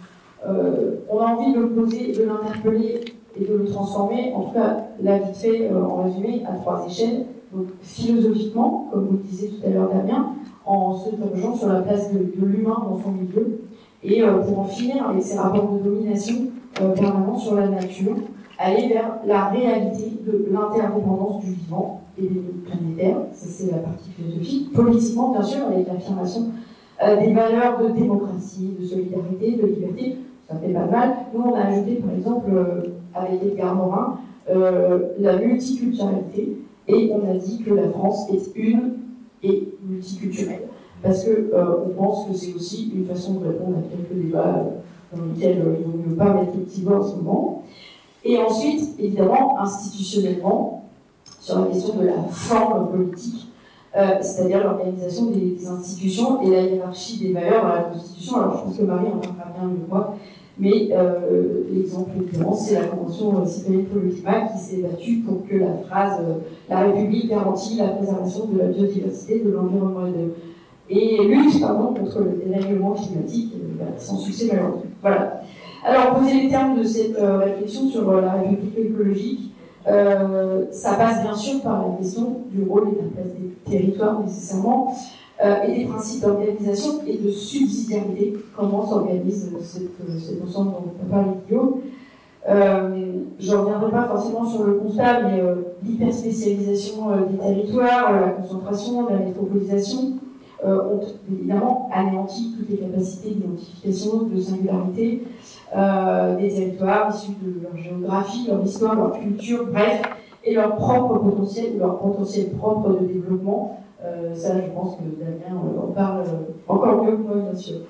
on a envie de le poser, de l'interpeller et de le transformer, en tout cas, là vite fait, en résumé, à trois échelles. Donc, philosophiquement, comme vous le disiez tout à l'heure, Damien, en s'interrogeant sur la place de l'humain dans son milieu, et pour en finir avec ces rapports de domination permanents sur la nature, aller vers la réalité de l'interdépendance du vivant et des limites planétaires. Ça, c'est la partie philosophique. Politiquement, bien sûr, avec l'affirmation des valeurs de démocratie, de solidarité, de liberté, ça fait pas mal. Nous, on a ajouté, par exemple, avec Edgar Morin, la multiculturalité, et on a dit que la France est une et multiculturelle. Parce que on pense que c'est aussi une façon de répondre à quelques débats dans lesquels il ne vaut mieux pas mettre le petit doigt en ce moment. Et ensuite, évidemment, institutionnellement, sur la question de la forme politique, c'est-à-dire l'organisation des institutions et la hiérarchie des valeurs dans la Constitution. Alors, je pense que Marie en parlera bien mieux que moi, mais l'exemple évidemment, c'est la Convention citoyenne pour le climat qui s'est battue pour que la phrase « La République garantit la préservation de la biodiversité, de l'environnement et lutte contre le dérèglement climatique », sans succès malheureusement. Voilà. Alors, poser les termes de cette réflexion sur la République écologique, ça passe bien sûr par la question du rôle et de la place des territoires nécessairement, et des principes d'organisation et de subsidiarité, comment s'organise cet ensemble dont on parle Guillaume. Je ne reviendrai pas forcément sur le constat, mais l'hyperspécialisation des territoires, la concentration, la métropolisation, ont évidemment anéanti toutes les capacités d'identification, de singularité des territoires issus de leur géographie, leur histoire, leur culture, bref, et leur propre potentiel, leur potentiel propre de développement. Ça, je pense que Damien en parle encore mieux que moi, bien sûr.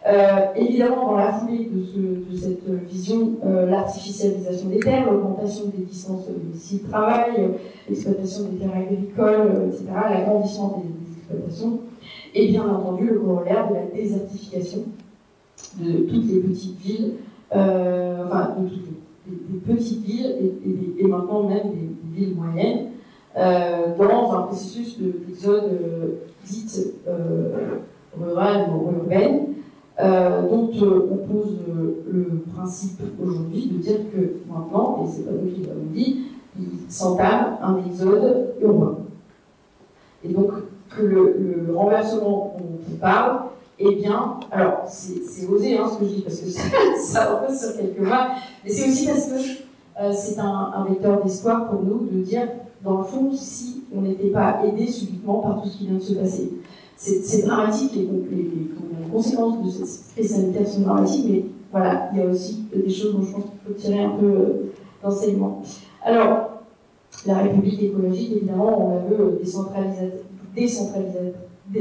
Évidemment, dans la foulée de cette vision, l'artificialisation des terres, l'augmentation des distances des sites de travail, l'exploitation des terres agricoles, etc., l'agrandissement des exploitations, et bien entendu le corollaire de la désertification de toutes les petites villes, enfin de toutes des petites villes et maintenant même des villes moyennes, dans un processus d'exode dite rurale ou urbaine, dont on pose le principe aujourd'hui de dire que maintenant, et c'est pas nous qui l'avons dit, il s'entame un exode urbain. Et donc que le renversement dont on parle, eh bien, alors c'est osé ce que je dis parce que ça repose sur quelques mois, mais c'est aussi parce que c'est un vecteur d'espoir pour nous de dire, dans le fond, si on n'était pas aidé subitement par tout ce qui vient de se passer. C'est dramatique, les conséquences de cette crise sanitaire sont dramatiques, mais voilà, il y a aussi des choses dont je pense qu'il faut tirer un peu d'enseignement. Alors, la République écologique, évidemment, on la veut décentralisée,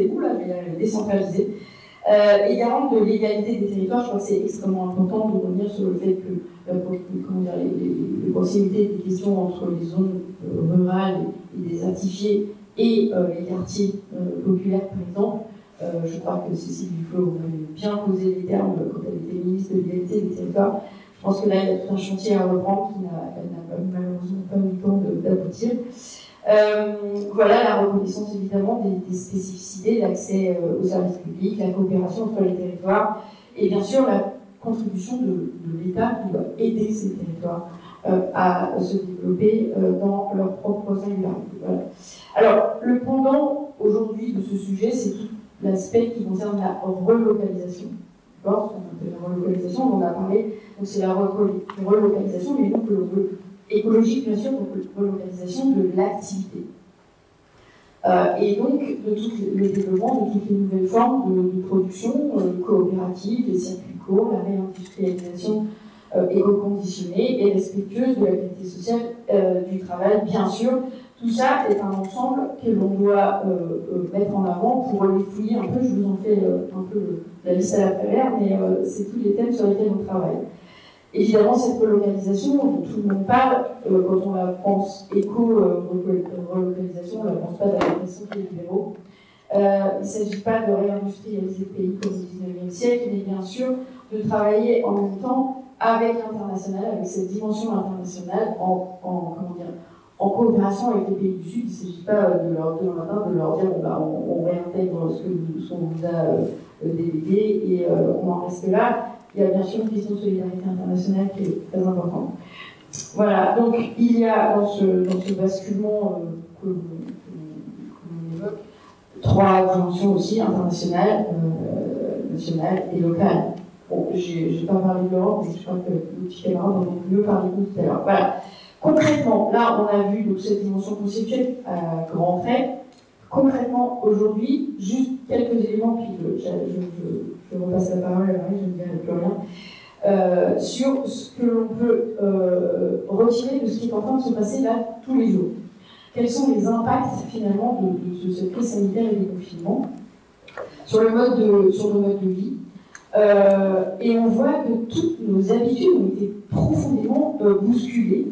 et garante de l'égalité des territoires. Je crois que c'est extrêmement important de revenir sur le fait que les proximités des questions entre les zones rurales et désertifiées et les quartiers populaires, par exemple. Je crois que Cécile Duflot avait bien posé les termes quand elle était ministre de l'égalité des territoires. Je pense que là, il y a tout un chantier à reprendre qui n'a malheureusement pas eu le temps d'aboutir. Voilà la reconnaissance évidemment des spécificités, l'accès aux services publics, la coopération entre les territoires et bien sûr la contribution de l'État qui doit aider ces territoires à se développer dans leur propre singularité. Voilà. Alors, le pendant aujourd'hui de ce sujet, c'est tout l'aspect qui concerne la relocalisation. D'accord ? La relocalisation, on en a parlé, donc c'est la relocalisation, mais donc écologique, bien sûr, donc relocalisation de l'activité. Et donc, de tout le développement de toutes les nouvelles formes de production coopérative, les circuits courts, la réindustrialisation éco-conditionnée et respectueuse de la qualité sociale du travail, bien sûr. Tout ça est un ensemble que l'on doit mettre en avant pour les fouiller un peu. Je vous en fais un peu la liste à la prévère, mais c'est tous les thèmes sur lesquels on travaille. Évidemment, cette relocalisation dont tout le monde parle, quand on la pense éco-relocalisation, on ne la pense pas de la façon des libéraux. Il ne s'agit pas de réindustrialiser le pays comme au XIXe siècle, mais bien sûr de travailler en même temps avec l'international, avec cette dimension internationale, en coopération avec les pays du Sud. Il ne s'agit pas de leur dire on réintègre ce qu'on vous a délégué et on en reste là. Il y a bien sûr une question de solidarité internationale qui est très importante. Voilà, donc il y a dans ce basculement que l'on évoque trois dimensions aussi, internationales, nationales et locales. Bon, j'ai pas parlé de l'Europe, mais je crois que nos petits camarades en ont mieux parlé de nous tout à l'heure. Voilà. Concrètement, là on a vu donc, cette dimension conceptuelle à grands traits. Concrètement, aujourd'hui, juste quelques éléments, puis je repasse la parole à Marie, je ne dirai plus rien, sur ce que l'on peut retirer de ce qui est en train de se passer là tous les jours. Quels sont les impacts finalement de cette crise sanitaire et des confinements sur le mode de vie. Et on voit que toutes nos habitudes ont été profondément bousculées.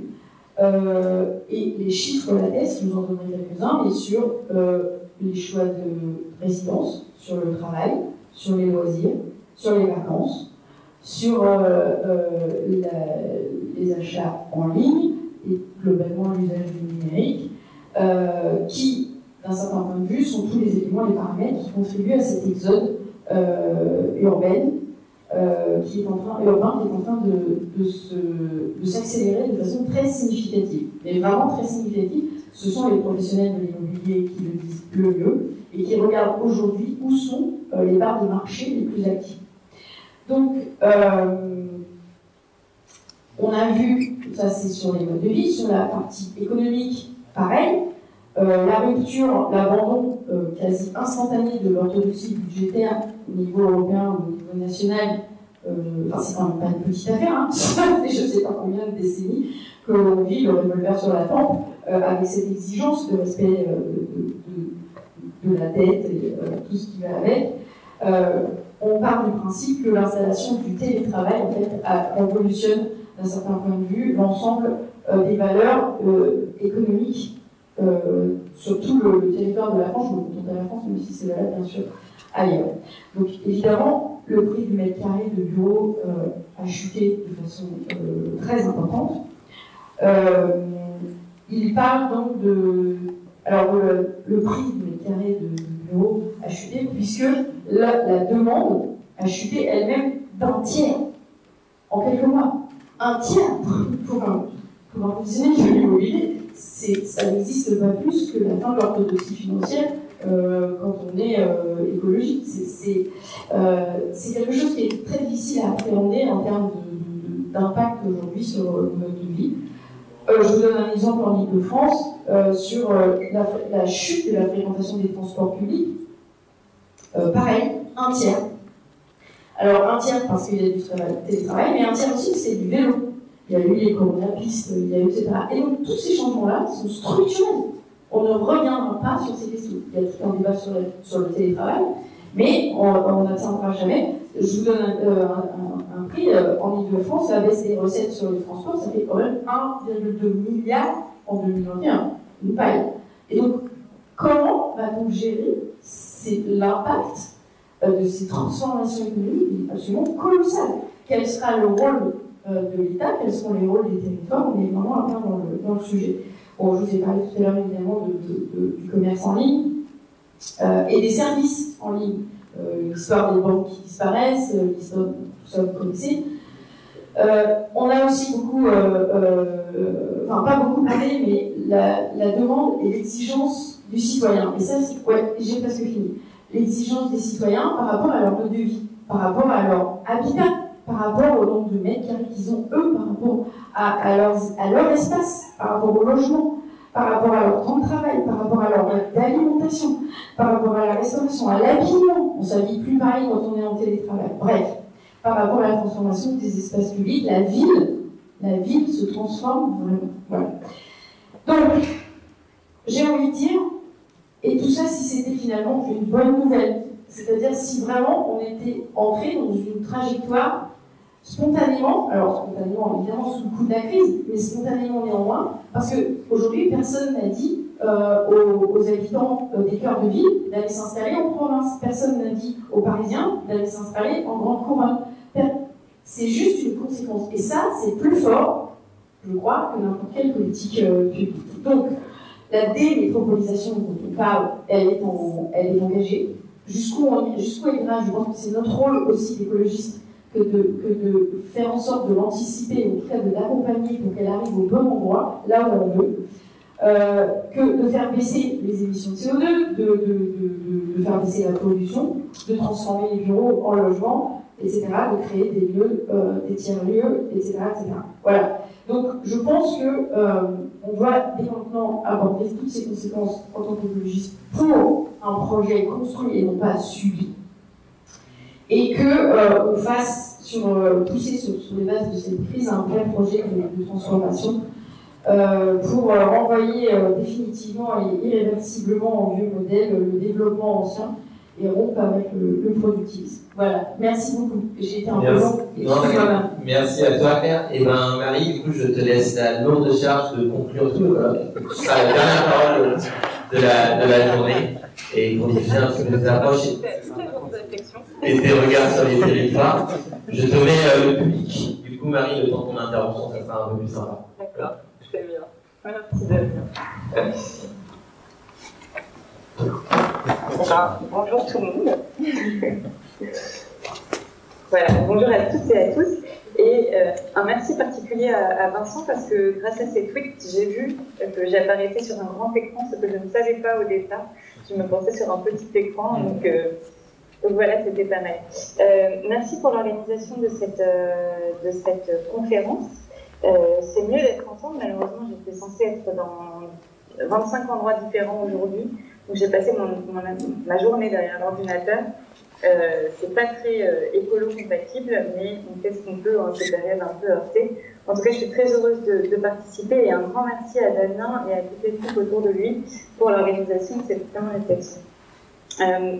Et les chiffres l'attestent, je vous en donnerai quelques-uns, mais sur les choix de résidence, sur le travail, sur les loisirs, sur les vacances, sur les achats en ligne et globalement l'usage du numérique, qui, d'un certain point de vue, sont tous les éléments, les paramètres qui contribuent à cet exode urbain qui est en train de s'accélérer de façon très significative. Mais vraiment très significative, ce sont les professionnels de l'immobilier qui le disent le mieux et qui regardent aujourd'hui où sont les parts de marché les plus actives. Donc, on a vu, ça c'est sur les modes de vie, sur la partie économique, pareil, la rupture, l'abandon quasi instantané de l'orthodoxie budgétaire au niveau européen ou au niveau national, c'est quand même pas une petite affaire, hein. Ça fait je ne sais pas combien de décennies que l'on vit le revolver sur la tempe avec cette exigence de respect de la dette et tout ce qui va avec. On part du principe que l'installation du télétravail en fait, révolutionne d'un certain point de vue l'ensemble des valeurs économiques sur tout le territoire de la France, je me contente de la France, même si c'est valable bien sûr ailleurs. Donc évidemment, le prix du mètre carré de bureau a chuté de façon très importante. Il parle donc de... Alors le prix du mètre carré de bureau a chuté puisque la demande a chuté elle-même d'un tiers en quelques mois. Un tiers pour un professionnel de l'immobilier, ça n'existe pas plus que la fin de l'orthodoxie financière quand on est écologique. C'est quelque chose qui est très difficile à appréhender en termes d'impact aujourd'hui sur le mode de vie. Je vous donne un exemple en Ile-de-France sur la chute de la fréquentation des transports publics. Pareil, un tiers. Alors un tiers parce qu'il y a du télétravail, mais un tiers aussi c'est du vélo. Il y a eu les coronapistes, il y a eu etc. Et donc tous ces changements-là sont structurels. On ne reviendra pas sur ces questions. Il y a tout un débat sur le télétravail, mais on n'atteindra jamais. Je vous donne un prix. En Ile-de-France, la baisse des recettes sur les transports, ça fait quand même 1,2 milliard en 2021. Une paille. Et donc, comment va-t-on gérer l'impact de ces transformations économiques absolument colossales? Quel sera le rôle de l'État? Quels seront les rôles des territoires? On est vraiment à plein dans le sujet. Bon, je vous ai parlé tout à l'heure évidemment du commerce en ligne et des services en ligne. L'histoire des banques qui disparaissent, l'histoire de tout ça, vous connaissez. On a aussi beaucoup, enfin pas beaucoup parlé, mais la demande et l'exigence du citoyen. Et ça, ouais, j'ai presque fini. L'exigence des citoyens par rapport à leur mode de vie, par rapport à leur habitat, par rapport au nombre de mètres carrés qu'ils ont eux, par rapport à leur espace, par rapport au logement, par rapport à leur temps de travail, par rapport à leur mode d'alimentation, par rapport à la restauration, à l'habillement. On s'habille plus pareil quand on est en télétravail. Bref, par rapport à la transformation des espaces publics, la ville se transforme vraiment. Voilà. Donc, j'ai envie de dire, et tout ça si c'était finalement une bonne nouvelle, c'est-à-dire si vraiment on était entré dans une trajectoire spontanément, alors spontanément évidemment sous le coup de la crise, mais spontanément néanmoins, parce qu'aujourd'hui personne n'a dit aux habitants des cœurs de ville d'aller s'installer en province, personne n'a dit aux Parisiens d'aller s'installer en grande couronne. C'est juste une conséquence. Et ça, c'est plus fort, je crois, que n'importe quelle politique publique. Donc, la démétropolisation dont on parle, elle est engagée. Jusqu'où elle ira, je pense que c'est notre rôle aussi d'écologiste que de faire en sorte de l'anticiper, ou en tout cas de l'accompagner pour qu'elle arrive au bon endroit, là où on veut, que de faire baisser les émissions de CO2, de faire baisser la pollution, de transformer les bureaux en logements, etc., de créer des lieux, des tiers-lieux, etc., etc. Voilà. Donc, je pense que on doit dès maintenant aborder toutes ces conséquences en tant qu'écologiste pour un projet construit et non pas subi, et que on fasse pousser sur les bases de cette crise un vrai projet de transformation pour renvoyer définitivement et irréversiblement en vieux modèle le développement ancien et rompre avec le productivisme. Voilà, merci beaucoup. J'ai été un peu long. Merci à toi, Claire. Et ben Marie, du coup, je te laisse la lourde charge de conclure tout. Ce sera la dernière parole de la journée. Et pour diffuser un petit peu des approches et tes regards sur les territoires, je te mets le public. Du coup, Marie, le temps de ton intervention, ça sera un peu plus sympa. D'accord, très bien. Merci Damien. Bonjour tout le monde. Voilà, bonjour à toutes et à tous. Et un merci particulier à Vincent parce que grâce à ses tweets, j'ai vu que j'apparaissais sur un grand écran, ce que je ne savais pas au départ. Je me pensais sur un petit écran, donc voilà, c'était pas mal. Merci pour l'organisation de cette conférence. C'est mieux d'être ensemble. Malheureusement, j'étais censée être dans 25 endroits différents aujourd'hui. Donc j'ai passé ma journée derrière l'ordinateur. C'est pas très écolo-compatible, mais on fait ce qu'on peut en cette période un peu heurtée. En tout cas, je suis très heureuse de participer et un grand merci à Damien et à toute l'équipe autour de lui pour l'organisation de cette réflexion.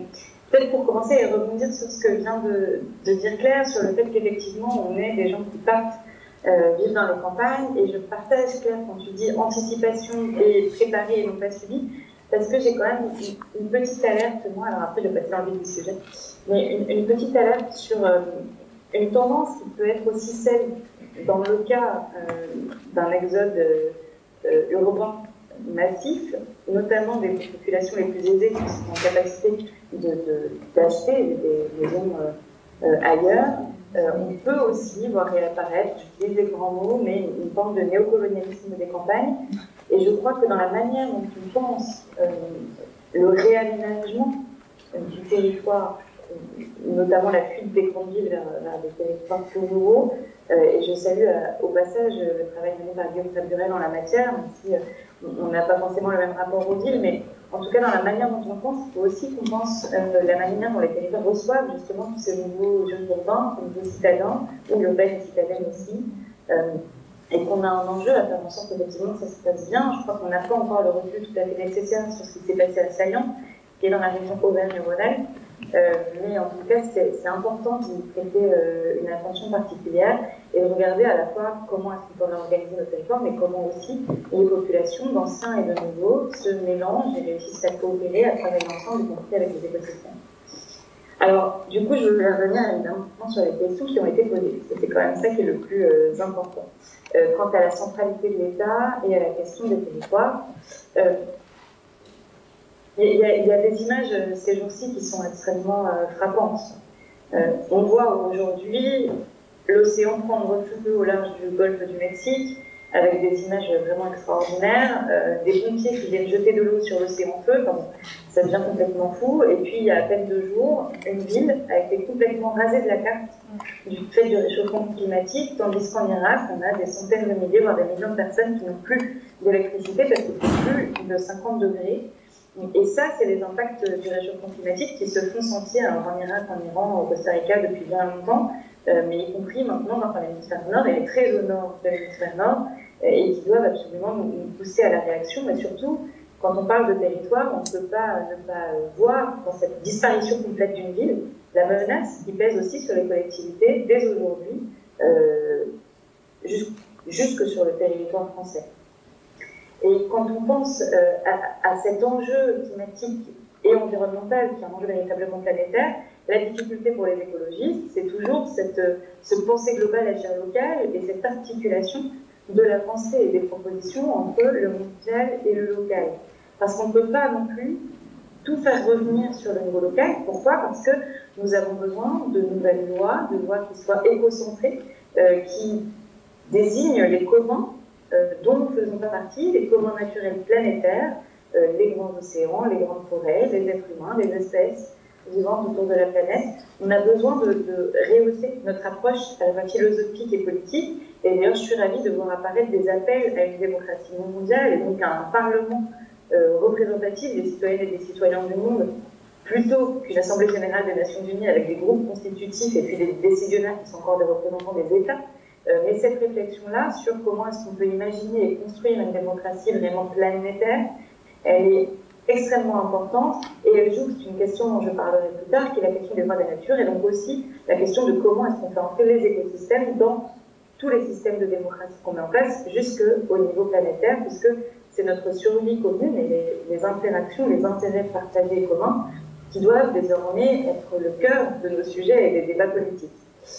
peut-être pour commencer et rebondir sur ce que vient de dire Claire, sur le fait qu'effectivement, on est des gens qui partent vivre dans les campagnes, et je partage, Claire, quand tu dis anticipation et préparer et non pas suivi, parce que j'ai quand même une petite alerte, moi, alors après je vais passer dans le vif du sujet, mais une petite alerte sur une tendance qui peut être aussi celle, dans le cas d'un exode urbain massif, notamment des populations les plus aisées qui sont en capacité d'acheter des maisons ailleurs. On peut aussi voir réapparaître, j'utilise des grands mots, mais une forme de néocolonialisme des campagnes. Et je crois que dans la manière dont on pense le réaménagement du territoire, notamment la fuite des grandes villes vers des territoires plus nouveaux, et je salue au passage le travail mené par Guillaume Taburel en la matière, même si on n'a pas forcément le même rapport aux villes, mais en tout cas dans la manière dont on pense, il faut aussi qu'on pense la manière dont les territoires reçoivent justement tous ces nouveaux jeunes urbains, ces nouveaux citadins, ou urbaines et citadines aussi, et qu'on a un enjeu à faire en sorte qu'effectivement ça se passe bien. Je crois qu'on n'a pas encore le recul tout à fait nécessaire sur ce qui s'est passé à Saillant, qui est dans la région Auvergne-Rhône-Alpes. Mais en tout cas, c'est important d'y prêter une attention particulière et de regarder à la fois comment est-ce qu'on peut organiser nos territoires, mais comment aussi les populations d'anciens et de nouveaux se mélangent et réussissent à coopérer, à travailler ensemble, y compris avec les écosystèmes. Alors, du coup, je veux revenir évidemment sur les questions qui ont été posées, parce que c'est quand même ça qui est le plus important. Quant à la centralité de l'État et à la question des territoires, il y a des images ces jours-ci qui sont extrêmement frappantes. On voit aujourd'hui l'océan prendre feu au large du golfe du Mexique, avec des images vraiment extraordinaires, des pompiers qui viennent jeter de l'eau sur l'océan feu, ça devient complètement fou. Et puis, il y a à peine 2 jours, une ville a été complètement rasée de la carte du fait du réchauffement climatique, tandis qu'en Irak, on a des centaines de milliers, voire des millions de personnes qui n'ont plus d'électricité parce qu'il fait plus de 50 degrés. Et ça, c'est les impacts du réchauffement climatique qui se font sentir en Irak, en Iran, au Costa Rica depuis bien longtemps, mais y compris maintenant dans l'hémisphère nord et très au nord de l'hémisphère nord, et qui doivent absolument nous pousser à la réaction. Mais surtout, quand on parle de territoire, on ne peut pas ne pas voir dans cette disparition complète d'une ville la menace qui pèse aussi sur les collectivités dès aujourd'hui, jusque sur le territoire français. Et quand on pense à cet enjeu climatique et environnemental, qui est un enjeu véritablement planétaire, la difficulté pour les écologistes, c'est toujours ce pensée globale à l'échelle locale et cette articulation de la pensée et des propositions entre le mondial et le local. Parce qu'on ne peut pas non plus tout faire revenir sur le niveau local. Pourquoi? Parce que nous avons besoin de nouvelles lois, de lois qui soient écocentrées, qui désignent les communs dont nous ne faisons pas partie, les communs naturels planétaires, les grands océans, les grandes forêts, les êtres humains, les espèces vivantes autour de la planète. On a besoin de rehausser notre approche à la fois philosophique et politique. Et d'ailleurs, je suis ravie de voir apparaître des appels à une démocratie mondiale et donc à un parlement représentatif des citoyennes et des citoyens du monde, plutôt qu'une Assemblée générale des Nations Unies avec des groupes constitutifs et puis des décisionnaires qui sont encore des représentants des États. Mais cette réflexion-là sur comment est-ce qu'on peut imaginer et construire une démocratie vraiment planétaire, elle est extrêmement importante et elle joue, c'est une question dont je parlerai plus tard, qui est la question des droits de la nature et donc aussi la question de comment est-ce qu'on fait entrer les écosystèmes dans tous les systèmes de démocratie qu'on met en place jusqu'au niveau planétaire, puisque c'est notre survie commune et les interactions, les intérêts partagés et communs qui doivent désormais être le cœur de nos sujets et des débats politiques.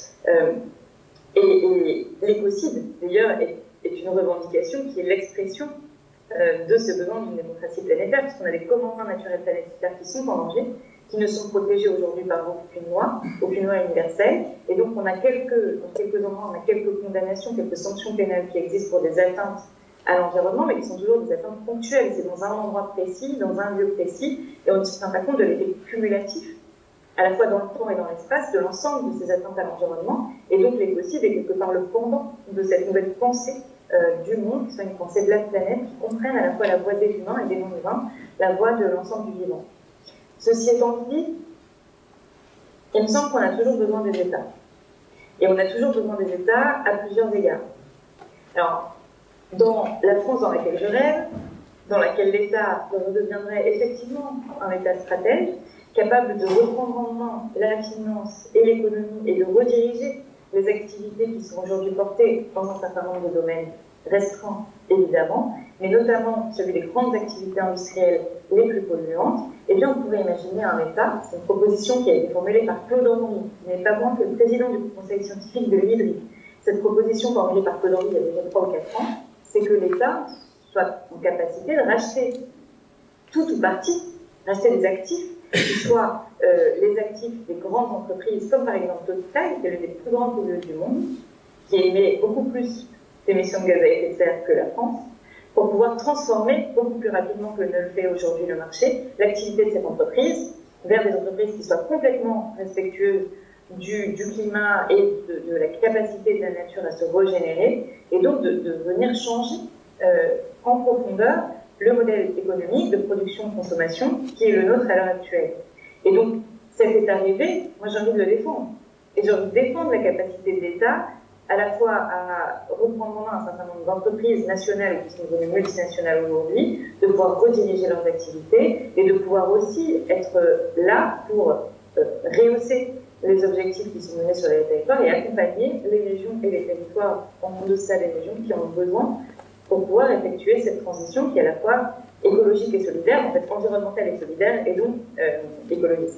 Et l'écocide, d'ailleurs, est une revendication qui est l'expression de ce besoin d'une démocratie planétaire, puisqu'on a des communs naturels planétaires qui sont en danger, qui ne sont protégés aujourd'hui par aucune loi universelle, et donc dans quelques endroits, on a quelques condamnations, quelques sanctions pénales qui existent pour des atteintes à l'environnement, mais qui sont toujours des atteintes ponctuelles. C'est dans un endroit précis, dans un lieu précis, et on ne se tient pas compte de l'effet cumulatif, à la fois dans le temps et dans l'espace, de l'ensemble de ces atteintes à l'environnement, et donc l'écocide est quelque part le pendant de cette nouvelle pensée du monde, qui soit une pensée de la planète, qui comprenne à la fois la voix des humains et des non-humains, la voix de l'ensemble du vivant. Ceci étant dit, il me semble qu'on a toujours besoin des États. Et on a toujours besoin des États à plusieurs égards. Alors, dans la France dans laquelle je rêve, dans laquelle l'État redeviendrait effectivement un État stratège, capable de reprendre en main la finance et l'économie et de rediriger les activités qui sont aujourd'hui portées dans un certain nombre de domaines restreints, évidemment, mais notamment celui des grandes activités industrielles les plus polluantes, eh bien, on pourrait imaginer un État, c'est une proposition qui a été formulée par Claude Henry, mais pas moins que le président du conseil scientifique de l'IDRI. Cette proposition formulée par Claude Henry il y a déjà 3 ou 4 ans, c'est que l'État soit en capacité de racheter tout ou partie, racheter des actifs, qui soient les actifs des grandes entreprises, comme par exemple Total, qui est l'une des plus grandes pollueuses du monde, qui émet beaucoup plus d'émissions de gaz à effet de serre que la France, pour pouvoir transformer beaucoup plus rapidement que ne le fait aujourd'hui le marché, l'activité de cette entreprise vers des entreprises qui soient complètement respectueuses du climat et de la capacité de la nature à se régénérer, et donc de venir changer en profondeur le modèle économique de production-consommation qui est le nôtre à l'heure actuelle. Et donc, cet état rêvé, moi j'ai envie de le défendre. Et j'ai envie de défendre la capacité de l'État à la fois à reprendre en main un certain nombre d'entreprises nationales ou qui sont devenues multinationales aujourd'hui, de pouvoir rediriger leurs activités et de pouvoir aussi être là pour rehausser les objectifs qui sont menés sur les territoires et accompagner les régions et les territoires en deçà des régions qui en ont besoin pour pouvoir effectuer cette transition qui est à la fois écologique et solidaire, en fait environnementale et solidaire, et donc écologiste.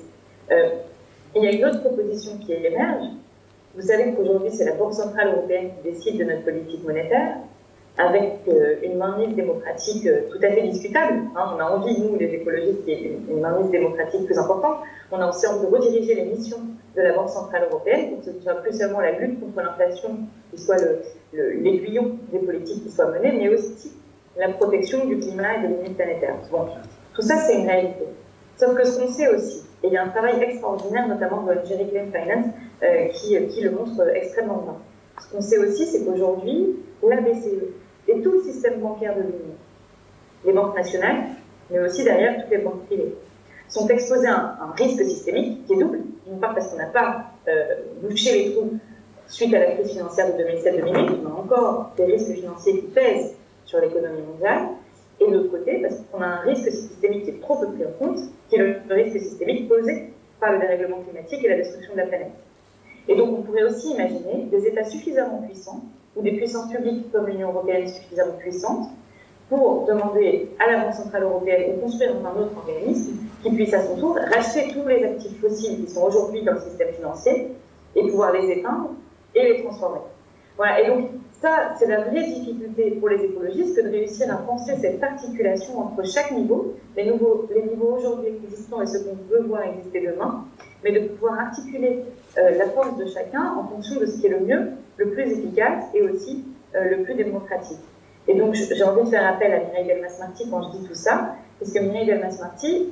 Il y a une autre proposition qui émerge. Vous savez qu'aujourd'hui, c'est la Banque centrale européenne qui décide de notre politique monétaire, avec une mainmise démocratique tout à fait discutable. On a envie, nous, les écologistes, qu'il y ait une mainmise démocratique plus importante. On a aussi envie de rediriger les missions de la Banque centrale européenne pour que ce ne soit plus seulement la lutte contre l'inflation qui soit l'aiguillon des politiques qui soient menées, mais aussi la protection du climat et des limites planétaires. Bon, tout ça, c'est une réalité. Sauf que ce qu'on sait aussi, et il y a un travail extraordinaire, notamment de l'ONG Reclaim Finance, qui le montre extrêmement bien. Ce qu'on sait aussi, c'est qu'aujourd'hui, la BCE et tout le système bancaire de l'Union, les banques nationales, mais aussi derrière toutes les banques privées, sont exposés à un risque systémique qui est double. D'une part parce qu'on n'a pas bouché les trous suite à la crise financière de 2007-2008, on a encore des risques financiers qui pèsent sur l'économie mondiale, et de l'autre côté parce qu'on a un risque systémique qui est trop peu pris en compte, qui est le risque systémique posé par le dérèglement climatique et la destruction de la planète. Et donc on pourrait aussi imaginer des États suffisamment puissants, ou des puissances publiques comme l'Union européenne suffisamment puissantes, pour demander à la Banque centrale européenne de construire un autre organisme qui puisse à son tour racheter tous les actifs fossiles qui sont aujourd'hui dans le système financier et pouvoir les éteindre et les transformer. Voilà, et donc ça, c'est la vraie difficulté pour les écologistes que de réussir à penser cette articulation entre chaque niveau, les niveaux aujourd'hui existants et ceux qu'on veut voir exister demain, mais de pouvoir articuler la force de chacun en fonction de ce qui est le mieux, le plus efficace et aussi le plus démocratique. Et donc, j'ai envie de faire appel à Mireille Delmas-Marty quand je dis tout ça, parce que Mireille Delmas-Marty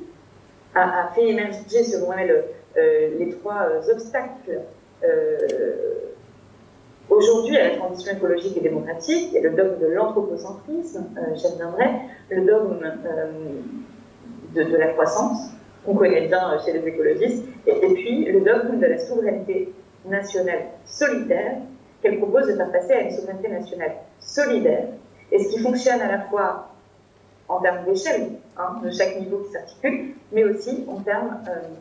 a fait émerger, selon elle, les 3 obstacles aujourd'hui à la transition écologique et démocratique. Il y a le dogme de l'anthropocentrisme, j'y reviendrai, le dogme de la croissance, qu'on connaît bien chez les écologistes, et puis le dogme de la souveraineté nationale solitaire, qu'elle propose de faire passer à une souveraineté nationale solidaire, et ce qui fonctionne à la fois en termes d'échelle, de chaque niveau qui s'articule, mais aussi en termes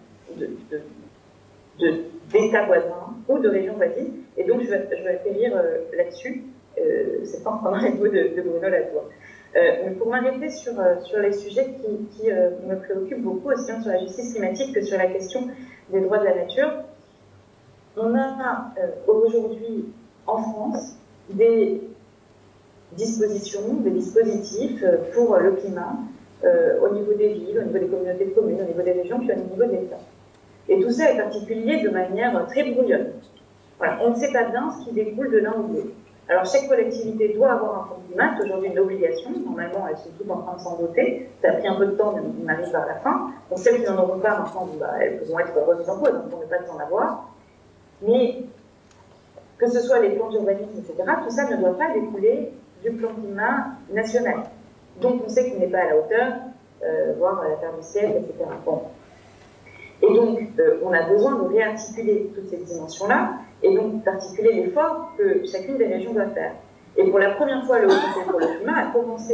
d'États voisins ou de régions voisines. Et donc, je vais atterrir là-dessus, c'est pas pendant les mots de Bruno Latour. Mais pour m'arrêter sur les sujets qui me préoccupent beaucoup, aussi bien sur la justice climatique que sur la question des droits de la nature, on a aujourd'hui en France des dispositions, des dispositifs pour le climat au niveau des villes, au niveau des communautés de communes, au niveau des régions, puis au niveau de l'État. Et tout ça est articulé de manière très brouillonne. Voilà, on ne sait pas bien ce qui découle de l'un ou de l'autre. Alors, chaque collectivité doit avoir un fonds climat, c'est aujourd'hui une obligation. Normalement, elles sont toutes en train de s'en doter. Ça a pris un peu de temps, mais on arrive vers la fin. Donc, celles qui n'en auront pas, maintenant, elles vont être remises en cause, donc on ne peut pas en avoir. Mais, que ce soit les plans d'urbanisme, etc., tout ça ne doit pas découler du plan climat national. Donc, on sait qu'il n'est pas à la hauteur, voire à la terre du siècle, etc. Bon. Et donc, on a besoin de réarticuler toutes ces dimensions-là, et donc d'articuler l'effort que chacune des régions doit faire. Et pour la première fois, le Haut Conseil pour le climat a commencé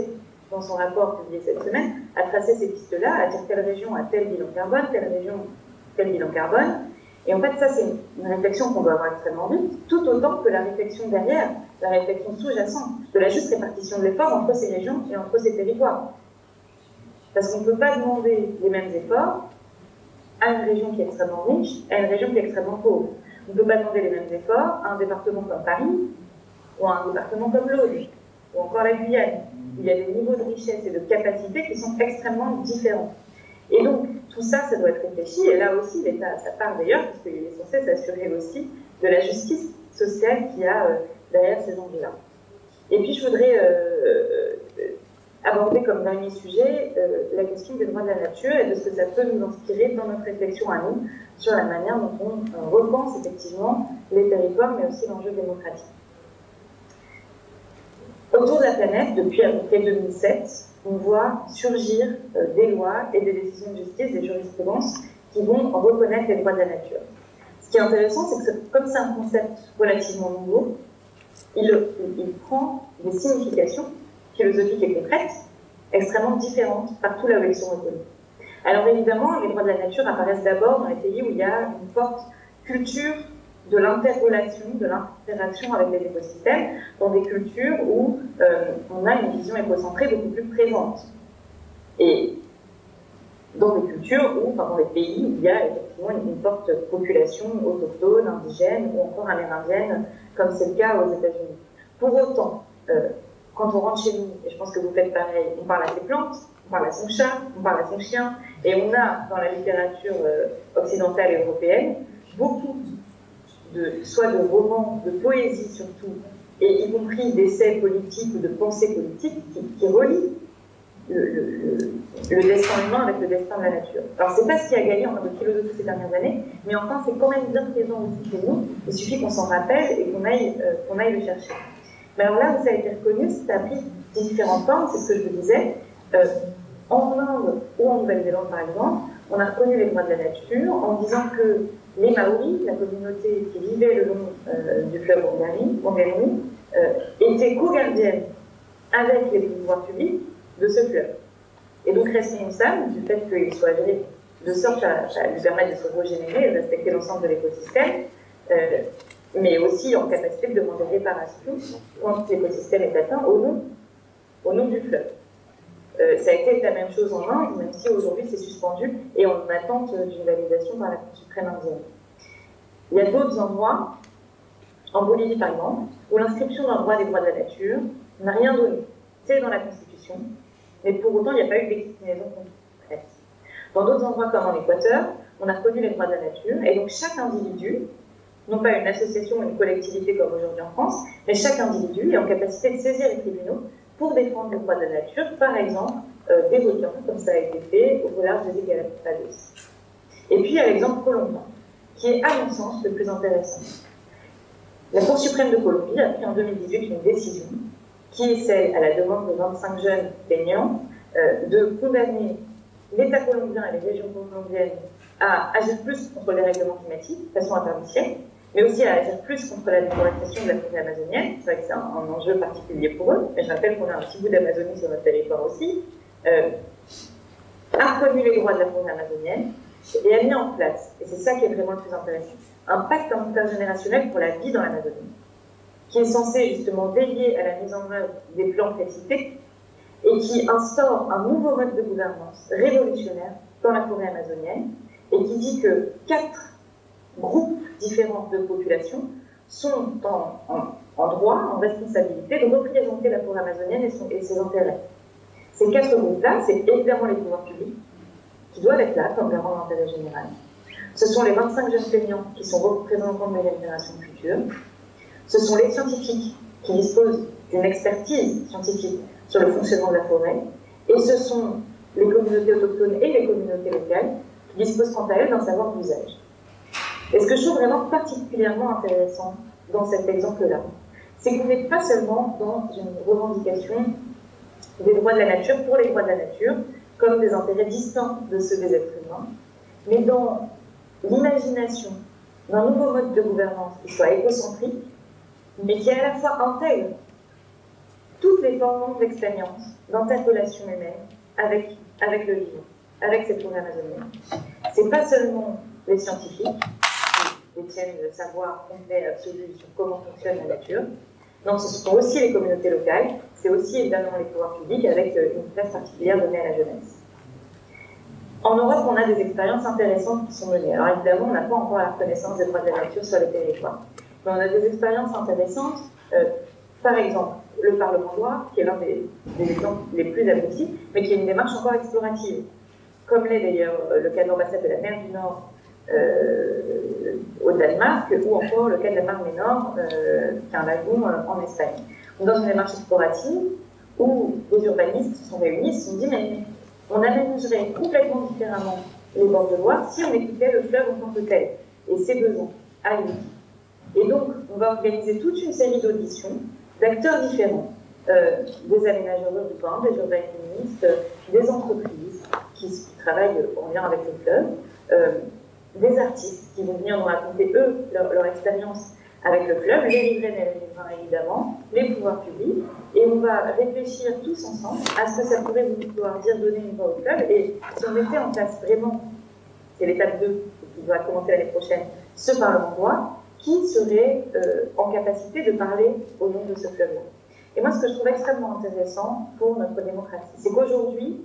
dans son rapport publié cette semaine, a tracé ces pistes-là, à dire telle région a tel bilan carbone, telle région tel bilan carbone. Et en fait, ça, c'est une réflexion qu'on doit avoir extrêmement vite, tout autant que la réflexion derrière, la réflexion sous-jacente, de la juste répartition de l'effort entre ces régions et entre ces territoires. Parce qu'on ne peut pas demander les mêmes efforts à une région qui est extrêmement riche, à une région qui est extrêmement pauvre. On ne peut pas demander les mêmes efforts à un département comme Paris, ou à un département comme l'Aude, ou encore la Guyane, où il y a des niveaux de richesse et de capacité qui sont extrêmement différents. Et donc, tout ça, ça doit être réfléchi, et là aussi, l'État a sa part d'ailleurs, puisqu'il est censé s'assurer aussi de la justice sociale qu'il y a derrière ces enjeux-là. Et puis, je voudrais aborder comme dernier sujet la question des droits de la nature et de ce que ça peut nous inspirer dans notre réflexion à nous sur la manière dont on repense effectivement les territoires, mais aussi l'enjeu démocratique. Autour de la planète, depuis à peu près 2007, on voit surgir des lois et des décisions de justice, des jurisprudences qui vont reconnaître les droits de la nature. Ce qui est intéressant, c'est que comme c'est un concept relativement nouveau, il prend des significations philosophiques et concrètes extrêmement différentes partout là où ils sont reconnus. Alors évidemment, les droits de la nature apparaissent d'abord dans les pays où il y a une forte culture de l'interrelation, de l'interaction avec les écosystèmes, dans des cultures où on a une vision écocentrée beaucoup plus présente. Et dans des cultures où, enfin dans des pays où il y a effectivement une forte population autochtone, indigène ou encore amérindienne, comme c'est le cas aux États-Unis. Pour autant, quand on rentre chez nous, et je pense que vous faites pareil, on parle à ses plantes, on parle à son chat, on parle à son chien, et on a dans la littérature occidentale et européenne beaucoup soit de romans, de poésie surtout, et y compris d'essais politiques ou de pensées politiques qui relient le destin humain avec le destin de la nature. Alors c'est pas ce qui a gagné en termes de philosophie ces dernières années, mais enfin c'est quand même bien présent aussi chez nous, il suffit qu'on s'en rappelle et qu'on aille le chercher. Mais alors là où ça a été reconnu, ça a pris différentes formes, c'est ce que je vous disais. En Inde ou en Nouvelle-Zélande par exemple, on a reconnu les droits de la nature en disant que les Maoris, la communauté qui vivait le long du fleuve Wanganui, étaient co-gardiennes avec les pouvoirs publics de ce fleuve. Et donc responsables du fait qu'il soit géré de sorte à lui permettre de se régénérer et de respecter l'ensemble de l'écosystème, mais aussi en capacité de demander réparation quand l'écosystème est atteint au nom du fleuve. Ça a été la même chose en Inde, même si aujourd'hui c'est suspendu et en attente d'une validation par la Cour suprême indienne. Il y a d'autres endroits, en Bolivie par exemple, où l'inscription d'un droit des droits de la nature n'a rien donné. C'est dans la Constitution, mais pour autant il n'y a pas eu d'explication concrète. Dans d'autres endroits comme en Équateur, on a reconnu les droits de la nature, et donc chaque individu, non pas une association ou une collectivité comme aujourd'hui en France, mais chaque individu est en capacité de saisir les tribunaux pour défendre les droits de la nature, par exemple des requins, comme ça a été fait au large des îles Galápagos. Et puis il y a l'exemple colombien, qui est à mon sens le plus intéressant. La Cour suprême de Colombie a pris en 2018 une décision qui est celle, à la demande de 25 jeunes plaignants, de condamner l'État colombien et les régions colombiennes à agir plus contre les règlements climatiques, de façon intermissielle, mais aussi à agir plus contre la déforestation de la forêt amazonienne. C'est vrai que c'est un enjeu particulier pour eux, mais je rappelle qu'on a un petit bout d'Amazonie sur notre territoire aussi, a reconnu les droits de la forêt amazonienne et a mis en place, et c'est ça qui est vraiment le plus intéressant, un pacte intergénérationnel pour la vie dans l'Amazonie, qui est censé justement veiller à la mise en œuvre des plans précités et qui instaure un nouveau mode de gouvernance révolutionnaire dans la forêt amazonienne et qui dit que 4 groupes différents de population sont en droit, en responsabilité de représenter la forêt amazonienne et ses intérêts. Ces 4 groupes-là, c'est évidemment les pouvoirs publics qui doivent être là comme garant de l'intérêt général. Ce sont les 25 jeunes plaignants qui sont représentants des générations futures. Ce sont les scientifiques qui disposent d'une expertise scientifique sur le fonctionnement de la forêt. Et ce sont les communautés autochtones et les communautés locales qui disposent quant à elles d'un savoir d'usage. Et ce que je trouve vraiment particulièrement intéressant dans cet exemple-là, c'est qu'on n'est pas seulement dans une revendication des droits de la nature pour les droits de la nature, comme des intérêts distincts de ceux des êtres humains, mais dans l'imagination d'un nouveau mode de gouvernance qui soit écocentrique, mais qui à la fois intègre toutes les formes d'expérience dans cette relation humaine avec le vivant, avec cette forêt amazonienne. C'est pas seulement les scientifiques qui détiennent le savoir complet absolu sur comment fonctionne la nature. Non, ce sont aussi les communautés locales, c'est aussi évidemment les pouvoirs publics avec une place particulière donnée à la jeunesse. En Europe, on a des expériences intéressantes qui sont menées. Alors évidemment, on n'a pas encore la reconnaissance des droits de la nature sur les territoires. Mais on a des expériences intéressantes. Par exemple, le Parlement de Loire, qui est l'un des exemples les plus aboutis, mais qui est une démarche encore explorative. Comme l'est d'ailleurs le cas de l'ambassade de la mer du Nord au Danemark, ou encore le cas de la Mar Menor, qui est un lagon en Espagne. Donc, dans une démarche explorative, où les urbanistes se sont réunis, se sont dit, mais on aménagerait complètement différemment les bords de Loire si on écoutait le fleuve en tant que tel, et ses besoins, à lui. Et donc, on va organiser toute une série d'auditions d'acteurs différents, des aménageurs urbains, des urbanistes, des entreprises qui travaillent en lien avec le fleuve, des artistes qui vont venir nous raconter, eux, leur expérience avec le fleuve, les riveraines et les riverains évidemment, les pouvoirs publics, et on va réfléchir tous ensemble à ce que ça pourrait vouloir dire donner une voix au fleuve, et si on mettait en place vraiment, c'est l'étape 2 qui doit commencer l'année prochaine, ce Parlement de Loire, qui serait en capacité de parler au nom de ce fleuve-là. Et moi, ce que je trouve extrêmement intéressant pour notre démocratie, c'est qu'aujourd'hui,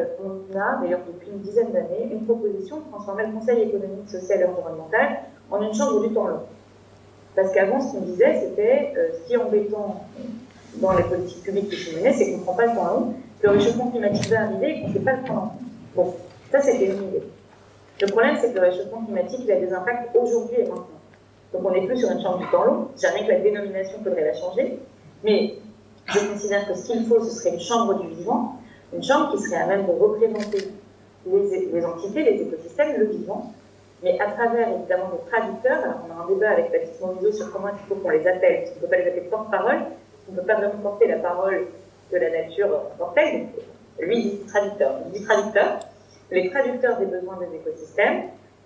on a, d'ailleurs depuis une dizaine d'années, une proposition de transformer le Conseil économique, social et environnemental en une chambre du temps long. Parce qu'avant, ce qu'on disait, c'était, ce qui est embêtant dans les politiques publiques qui sont menées, c'est qu'on ne prend pas le temps long, que le réchauffement climatique va arriver et qu'on ne sait pas le prendre en compte. Bon, ça c'était une idée. Le problème, c'est que le réchauffement climatique, il a des impacts aujourd'hui et maintenant. Donc on n'est plus sur une chambre du temps long, jamais que la dénomination faudrait la changer, mais je considère que ce qu'il faut, ce serait une chambre du vivant, une chambre qui serait à même de représenter les entités, les écosystèmes, le vivant, mais à travers évidemment des traducteurs. Alors on a un débat avec Baptiste Morizot sur comment il faut qu'on les appelle, parce qu'on ne peut pas les appeler porte-parole, on ne peut pas vraiment porter la parole de la nature portée, lui dit traducteur. Il dit traducteur, les traducteurs des besoins des écosystèmes,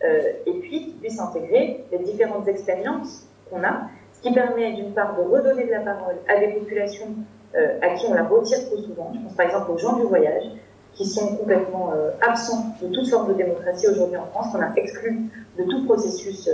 et puis qui puissent intégrer les différentes expériences qu'on a, ce qui permet d'une part de redonner de la parole à des populations à qui on la retire trop souvent. Je pense par exemple aux gens du voyage, qui sont complètement absents de toute forme de démocratie aujourd'hui en France, qu'on a exclu de tout processus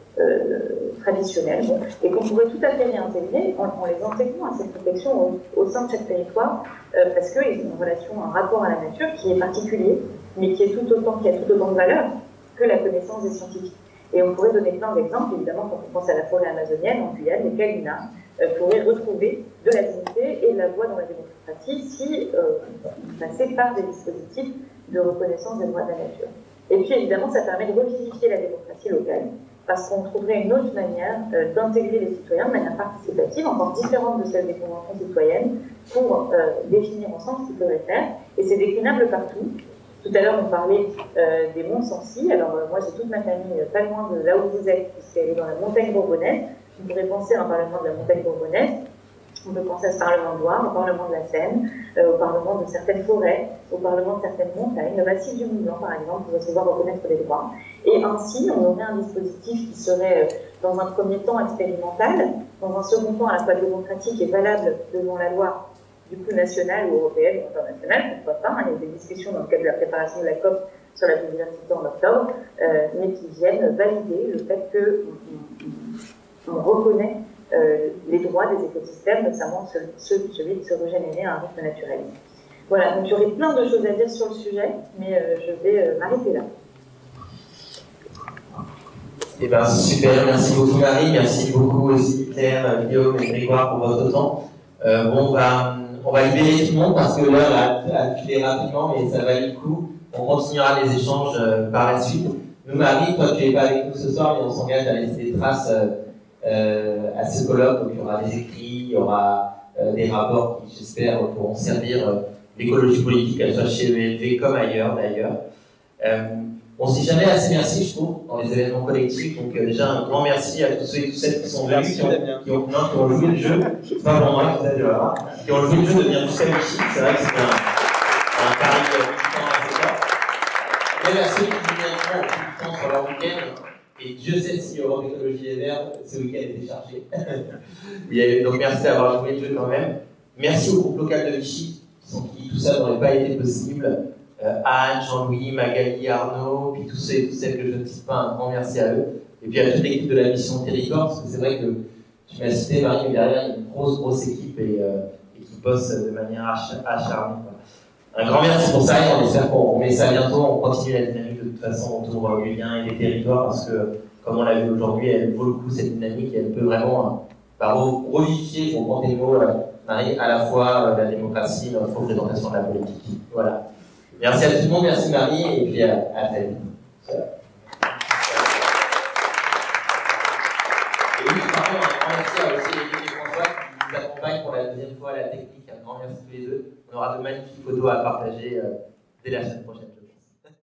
traditionnel, et qu'on pourrait tout à fait réintégrer en les intégrant à cette protection au sein de chaque territoire, parce qu'ils ont une relation, un rapport à la nature qui est particulier, mais qui a tout autant de valeur que la connaissance des scientifiques. Et on pourrait donner plein d'exemples, évidemment, quand on pense à la forêt amazonienne, en Guyane, lesquels l'INA pourrait retrouver de la dignité et de la voix dans la démocratie si on passait par des dispositifs de reconnaissance des droits de la nature. Et puis, évidemment, ça permet de revivifier la démocratie locale, parce qu'on trouverait une autre manière d'intégrer les citoyens de manière participative, encore différente de celle des conventions citoyennes, pour définir ensemble ce qu'ils peuvent faire. Et c'est déclinable partout. Tout à l'heure, on parlait des monts Sancy. Alors, moi, j'ai toute ma famille pas loin de là où vous êtes, puisqu'elle est dans la montagne bourbonnaise. On pourrait penser à un parlement de la montagne bourbonnaise. On peut penser à ce parlement de Loire, au parlement de la Seine, au parlement de certaines forêts, au parlement de certaines montagnes. Le massif du Mont Blanc, par exemple, pourrait se voir reconnaître les droits. Et ainsi, on aurait un dispositif qui serait, dans un premier temps, expérimental, dans un second temps, à la fois démocratique et valable devant la loi, du coup nationale ou européenne ou internationale, pourquoi pas. Il y a des discussions dans le cadre de la préparation de la COP sur la biodiversité en octobre, mais qui viennent valider le fait qu'on reconnaît les droits des écosystèmes, notamment celui de se régénérer à un rythme naturel. Voilà, donc j'aurais plein de choses à dire sur le sujet, mais je vais m'arrêter là. Eh ben, super, merci beaucoup Marie, merci beaucoup aussi Claire, Guillaume et Grégoire pour votre temps. On va libérer tout le monde parce que l'heure a filé rapidement, mais ça valait le coup. On continuera les échanges par la suite. Nous, Marie, toi tu n'es pas avec nous ce soir, mais on s'engage à laisser des traces à ce colloque. Donc il y aura des écrits, il y aura des rapports qui, j'espère, pourront servir l'écologie politique, qu'elle soit chez ELV comme ailleurs d'ailleurs. On ne se dit jamais assez merci, je trouve, dans les événements collectifs. Donc déjà, un grand merci à tous ceux et toutes celles qui sont venus, qui ont joué le jeu. C'est pas pour moi, qui ont joué le jeu de venir jusqu'à ici. C'est vrai que c'est un pari militant assez fort. Même à ceux qui viendront plus de temps sur leur week-end. Et Dieu sait si Europe Écologie Les Verts, ce week-end était chargé. Donc merci d'avoir joué le jeu quand même. Merci au groupe local de Vichy, sans qui tout ça n'aurait pas été possible. Anne, Jean-Louis, Magali, Arnaud, puis tous ceux et celles que je ne cite pas, un grand merci à eux. Et puis à toute l'équipe de la mission Territoire, parce que c'est vrai que tu m'as cité, Marie, mais derrière, il y a une grosse équipe et qui bosse de manière acharnée. Un grand merci pour ça et on espère qu'on met ça bientôt. On continue la dynamique de toute façon autour du lien et des territoires parce que, comme on l'a vu aujourd'hui, elle vaut le coup cette dynamique et elle peut vraiment revivifier, pour prendre des mots, Marie, à la fois la démocratie et notre représentation de la politique. Voilà. Merci à tout le monde, merci Marie, et puis à très vite. Et oui, pardon, un grand merci à aussi l'équipe de François qui nous accompagne pour la deuxième fois à la technique. Un grand merci à tous les deux. On aura de magnifiques photos à partager dès la semaine prochaine.